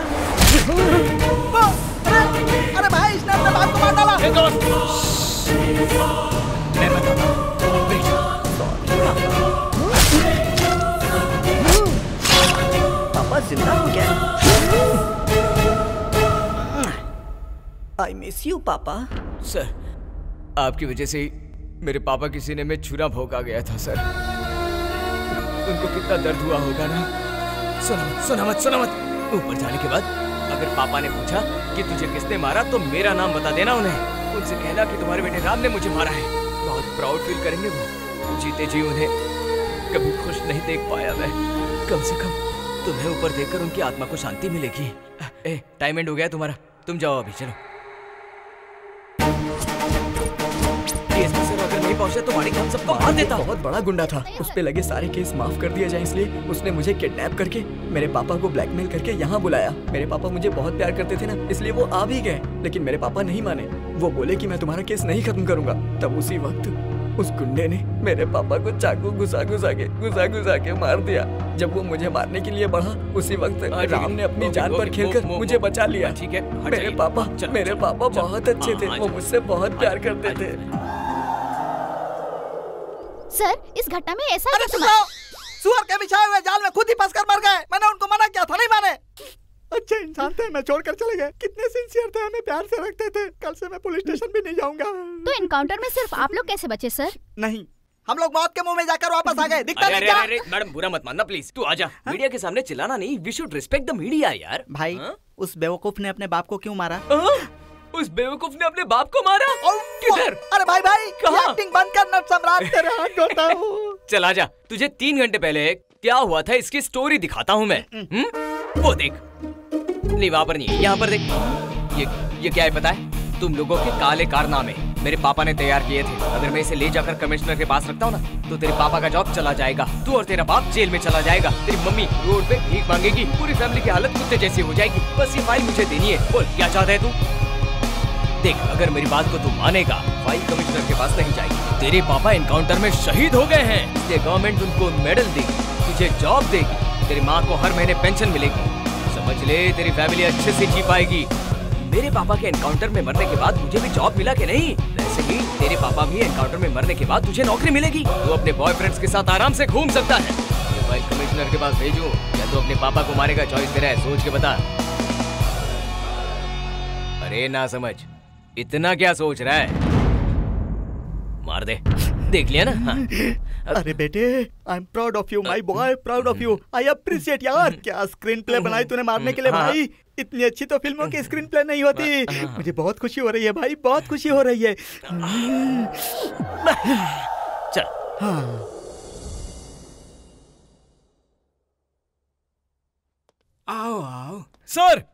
अरे भाई इसने अपने बाप को मार डाला। मैं बताता हूँ। पापा जिंदा हो गया। आई मिस यू पापा। सर आपकी वजह से ही मेरे पापा के सीने में छुरा भोंका गया था सर। उनको कितना दर्द हुआ होगा ना। सुना मत। ऊपर जाने के बाद अगर पापा ने पूछा कि तुझे किसने मारा तो मेरा नाम बता देना उन्हें। उनसे कहना कि तुम्हारे बेटे राम ने मुझे मारा है। बहुत प्राउड फील करेंगे वो। जीते जी उन्हें कभी खुश नहीं देख पाया मैं। कम से कम तुम्हें ऊपर देखकर उनकी आत्मा को शांति मिलेगी। टाइम एंड हो गया तुम्हारा, तुम जाओ अभी, चलो। अगर नहीं पहुंचे तो माणिक हम सबको मार देता। बहुत बड़ा गुंडा था, उस पे लगे सारे केस माफ कर दिए जाए इसलिए उसने मुझे किडनैप करके मेरे पापा को ब्लैकमेल करके यहाँ बुलाया। मेरे पापा मुझे बहुत प्यार करते थे ना, इसलिए वो आ भी गए, लेकिन मेरे पापा नहीं माने। वो बोले कि मैं तुम्हारा केस नहीं खत्म करूंगा। तब उसी वक्त उस गुंडे ने मेरे पापा को चाकू घुसा के मार दिया। जब वो मुझे मारने के लिए बढ़ा, उसी वक्त राम ने अपनी जान पर खेलकर मुझे बचा लिया। ठीक है, मेरे पापा बहुत अच्छे थे, वो मुझसे बहुत प्यार करते थे। सर इस घटना में ऐसा अरे सुअर के बिछाए हुए जाल में खुद ही फंसकर मर गए। मैंने उनको मना किया था, नहीं माने। अच्छे इंसान थे, मैं छोड़कर चले गए। कितने सिंसियर थे, हमें प्यार से रखते थे। कल से मैं पुलिस स्टेशन भी नहीं जाऊंगा। तो एनकाउंटर में सिर्फ आप लोग कैसे बचे सर? नहीं, हम लोग मौत के मुंह में जाकर वापस आ गए। दिखता नहीं क्या? मैडम बुरा मत मानना प्लीज, तू आजा। मीडिया के सामने चिल्लाना नहीं। We should respect the media यार। भाई उस बेवकूफ ने अपने बाप को क्यों मारा? उस बेवकूफ ने अपने बाप को मारा? किधर? अरे भाई कहाँ? एक्टिंग बंद कर, नट सम्राट तेरे हाथ धोता हूँ। चल आजा, तुझे 3 घंटे पहले क्या हुआ था इसकी स्टोरी दिखाता हूँ मैं। वो देख, नहीं वहाँ पर नहीं, यहाँ पर देख। ये क्या है पता है? तुम लोगों के काले कारनामे मेरे पापा ने तैयार किए थे। अगर मैं इसे ले जाकर कमिश्नर के पास रखता हूँ ना तो तेरे पापा का जॉब चला जाएगा। तू और तेरा बाप जेल में चला जाएगा। तेरी मम्मी रोड पे भीख मांगेगी। पूरी फैमिली की हालत कुत्ते जैसी हो जाएगी। बस ये फाइल मुझे देनी है। बोल क्या चाहता है तू? देख, अगर मेरी बात को तू मानेगा, फाइल कमिश्नर के पास नहीं जाएगी। तेरे पापा एनकाउंटर में शहीद हो गए हैं, इसलिए गवर्नमेंट उनको मेडल देगी, तुझे जॉब देगी, तेरी माँ को हर महीने पेंशन मिलेगी। समझ ले, तेरी फैमिली अच्छे से जी पाएगी। मेरे पापा के एनकाउंटर में मरने के बाद मुझे भी जॉब मिला कि नहीं, वैसे ही तेरे पापा भी एनकाउंटर में मरने के बाद तुझे नौकरी मिलेगी। तू अपने बॉयफ्रेंड्स के साथ आराम से घूम सकता है। ये फाइल कमिश्नर के पास भेजूं या तो अपने पापा को मारेगा? चॉइस तेरा है, सोच के बता। अरे ना समझ, इतना क्या सोच रहा है? मार दे। देख लिया ना? हाँ। अरे बेटे, I am proud of you my boy, proud of you. I appreciate यार, क्या स्क्रीन प्ले बनाई तूने मारने के लिए भाई। इतनी अच्छी तो फिल्मों की स्क्रीन प्ले नहीं होती। मुझे बहुत खुशी हो रही है भाई, बहुत खुशी हो रही है। चल। आओ आओ सर।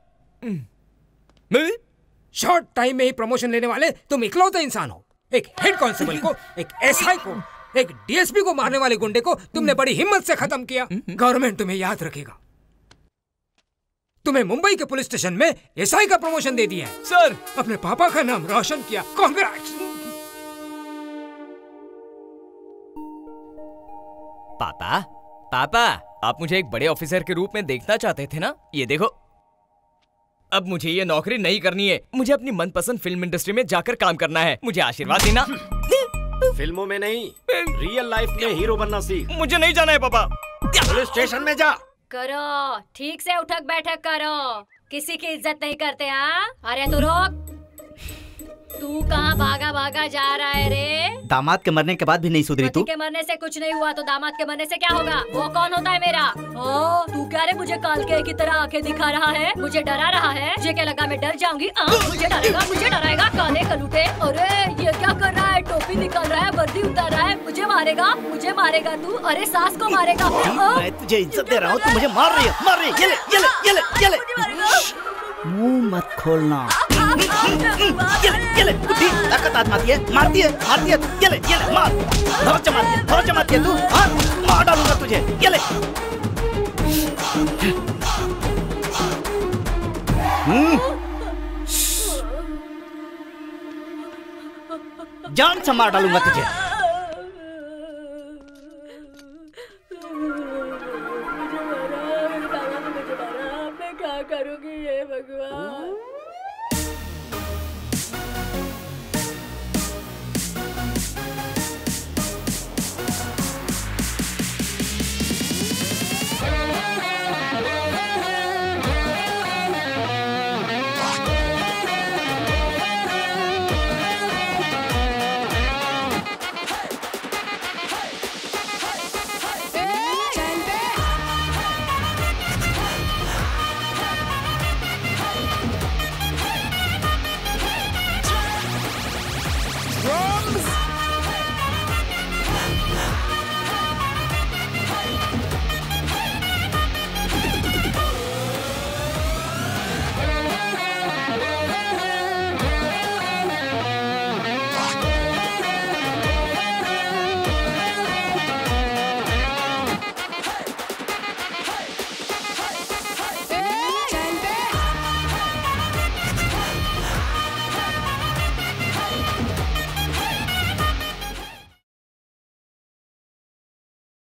शॉर्ट टाइम में ही प्रमोशन लेने वाले तुम इकलौते इंसान हो। एक हेड कांस्टेबल को, एक एसआई को, एक डीएसपी को मारने वाले गुंडे को तुमने बड़ी हिम्मत से खत्म किया। गवर्नमेंट तुम्हें याद रखेगा। तुम्हें मुंबई के पुलिस स्टेशन में एसआई का प्रमोशन दे दिया है। सर, अपने पापा का नाम रोशन किया। कांग्रेट्स। पापा, पापा, आप मुझे एक बड़े ऑफिसर के रूप में देखना चाहते थे ना? ये देखो, अब मुझे ये नौकरी नहीं करनी है। मुझे अपनी मनपसंद फिल्म इंडस्ट्री में जाकर काम करना है। मुझे आशीर्वाद देना। फिल्मों में नहीं, रियल लाइफ में हीरो बनना सीख। मुझे नहीं जाना है पापा। पुलिस स्टेशन में जा। करो, ठीक से उठक बैठक करो। किसी की इज्जत नहीं करते। हाँ, अरे तू रोक। तू कहाँ भागा भागा जा रहा है रे? दामाद के मरने के बाद भी नहीं सुधरी तू? पति के मरने से कुछ नहीं हुआ तो दामाद के मरने से क्या होगा? वो कौन होता है मेरा? ओ, तू क्या रे मुझे काल के की तरह आंखें दिखा रहा है? मुझे डरा रहा है? मुझे क्या लगा मैं डर जाऊंगी? मुझे डरेगा, मुझे डराएगा? काले कलूटे। अरे ये क्या कर रहा है? टोपी निकाल रहा है, वर्दी उतार रहा है। मुझे मारेगा, मुझे मारेगा तू? अरे सास को मारेगा? मैं तुझे इज्जत दे रहा हूँ, तू मुझे मार रही है, मार रही है। ये ले, ये ले, ये ले, ये ले। मुंह मत खोलना। ये ले, बुद्धि ताकत आजमाती है, मारती है, मारती है। ये ले, मार। धौर जमाती है तू। हाँ, मार डालूंगा तुझे। ये ले। जान से मार डालूंगा तुझे।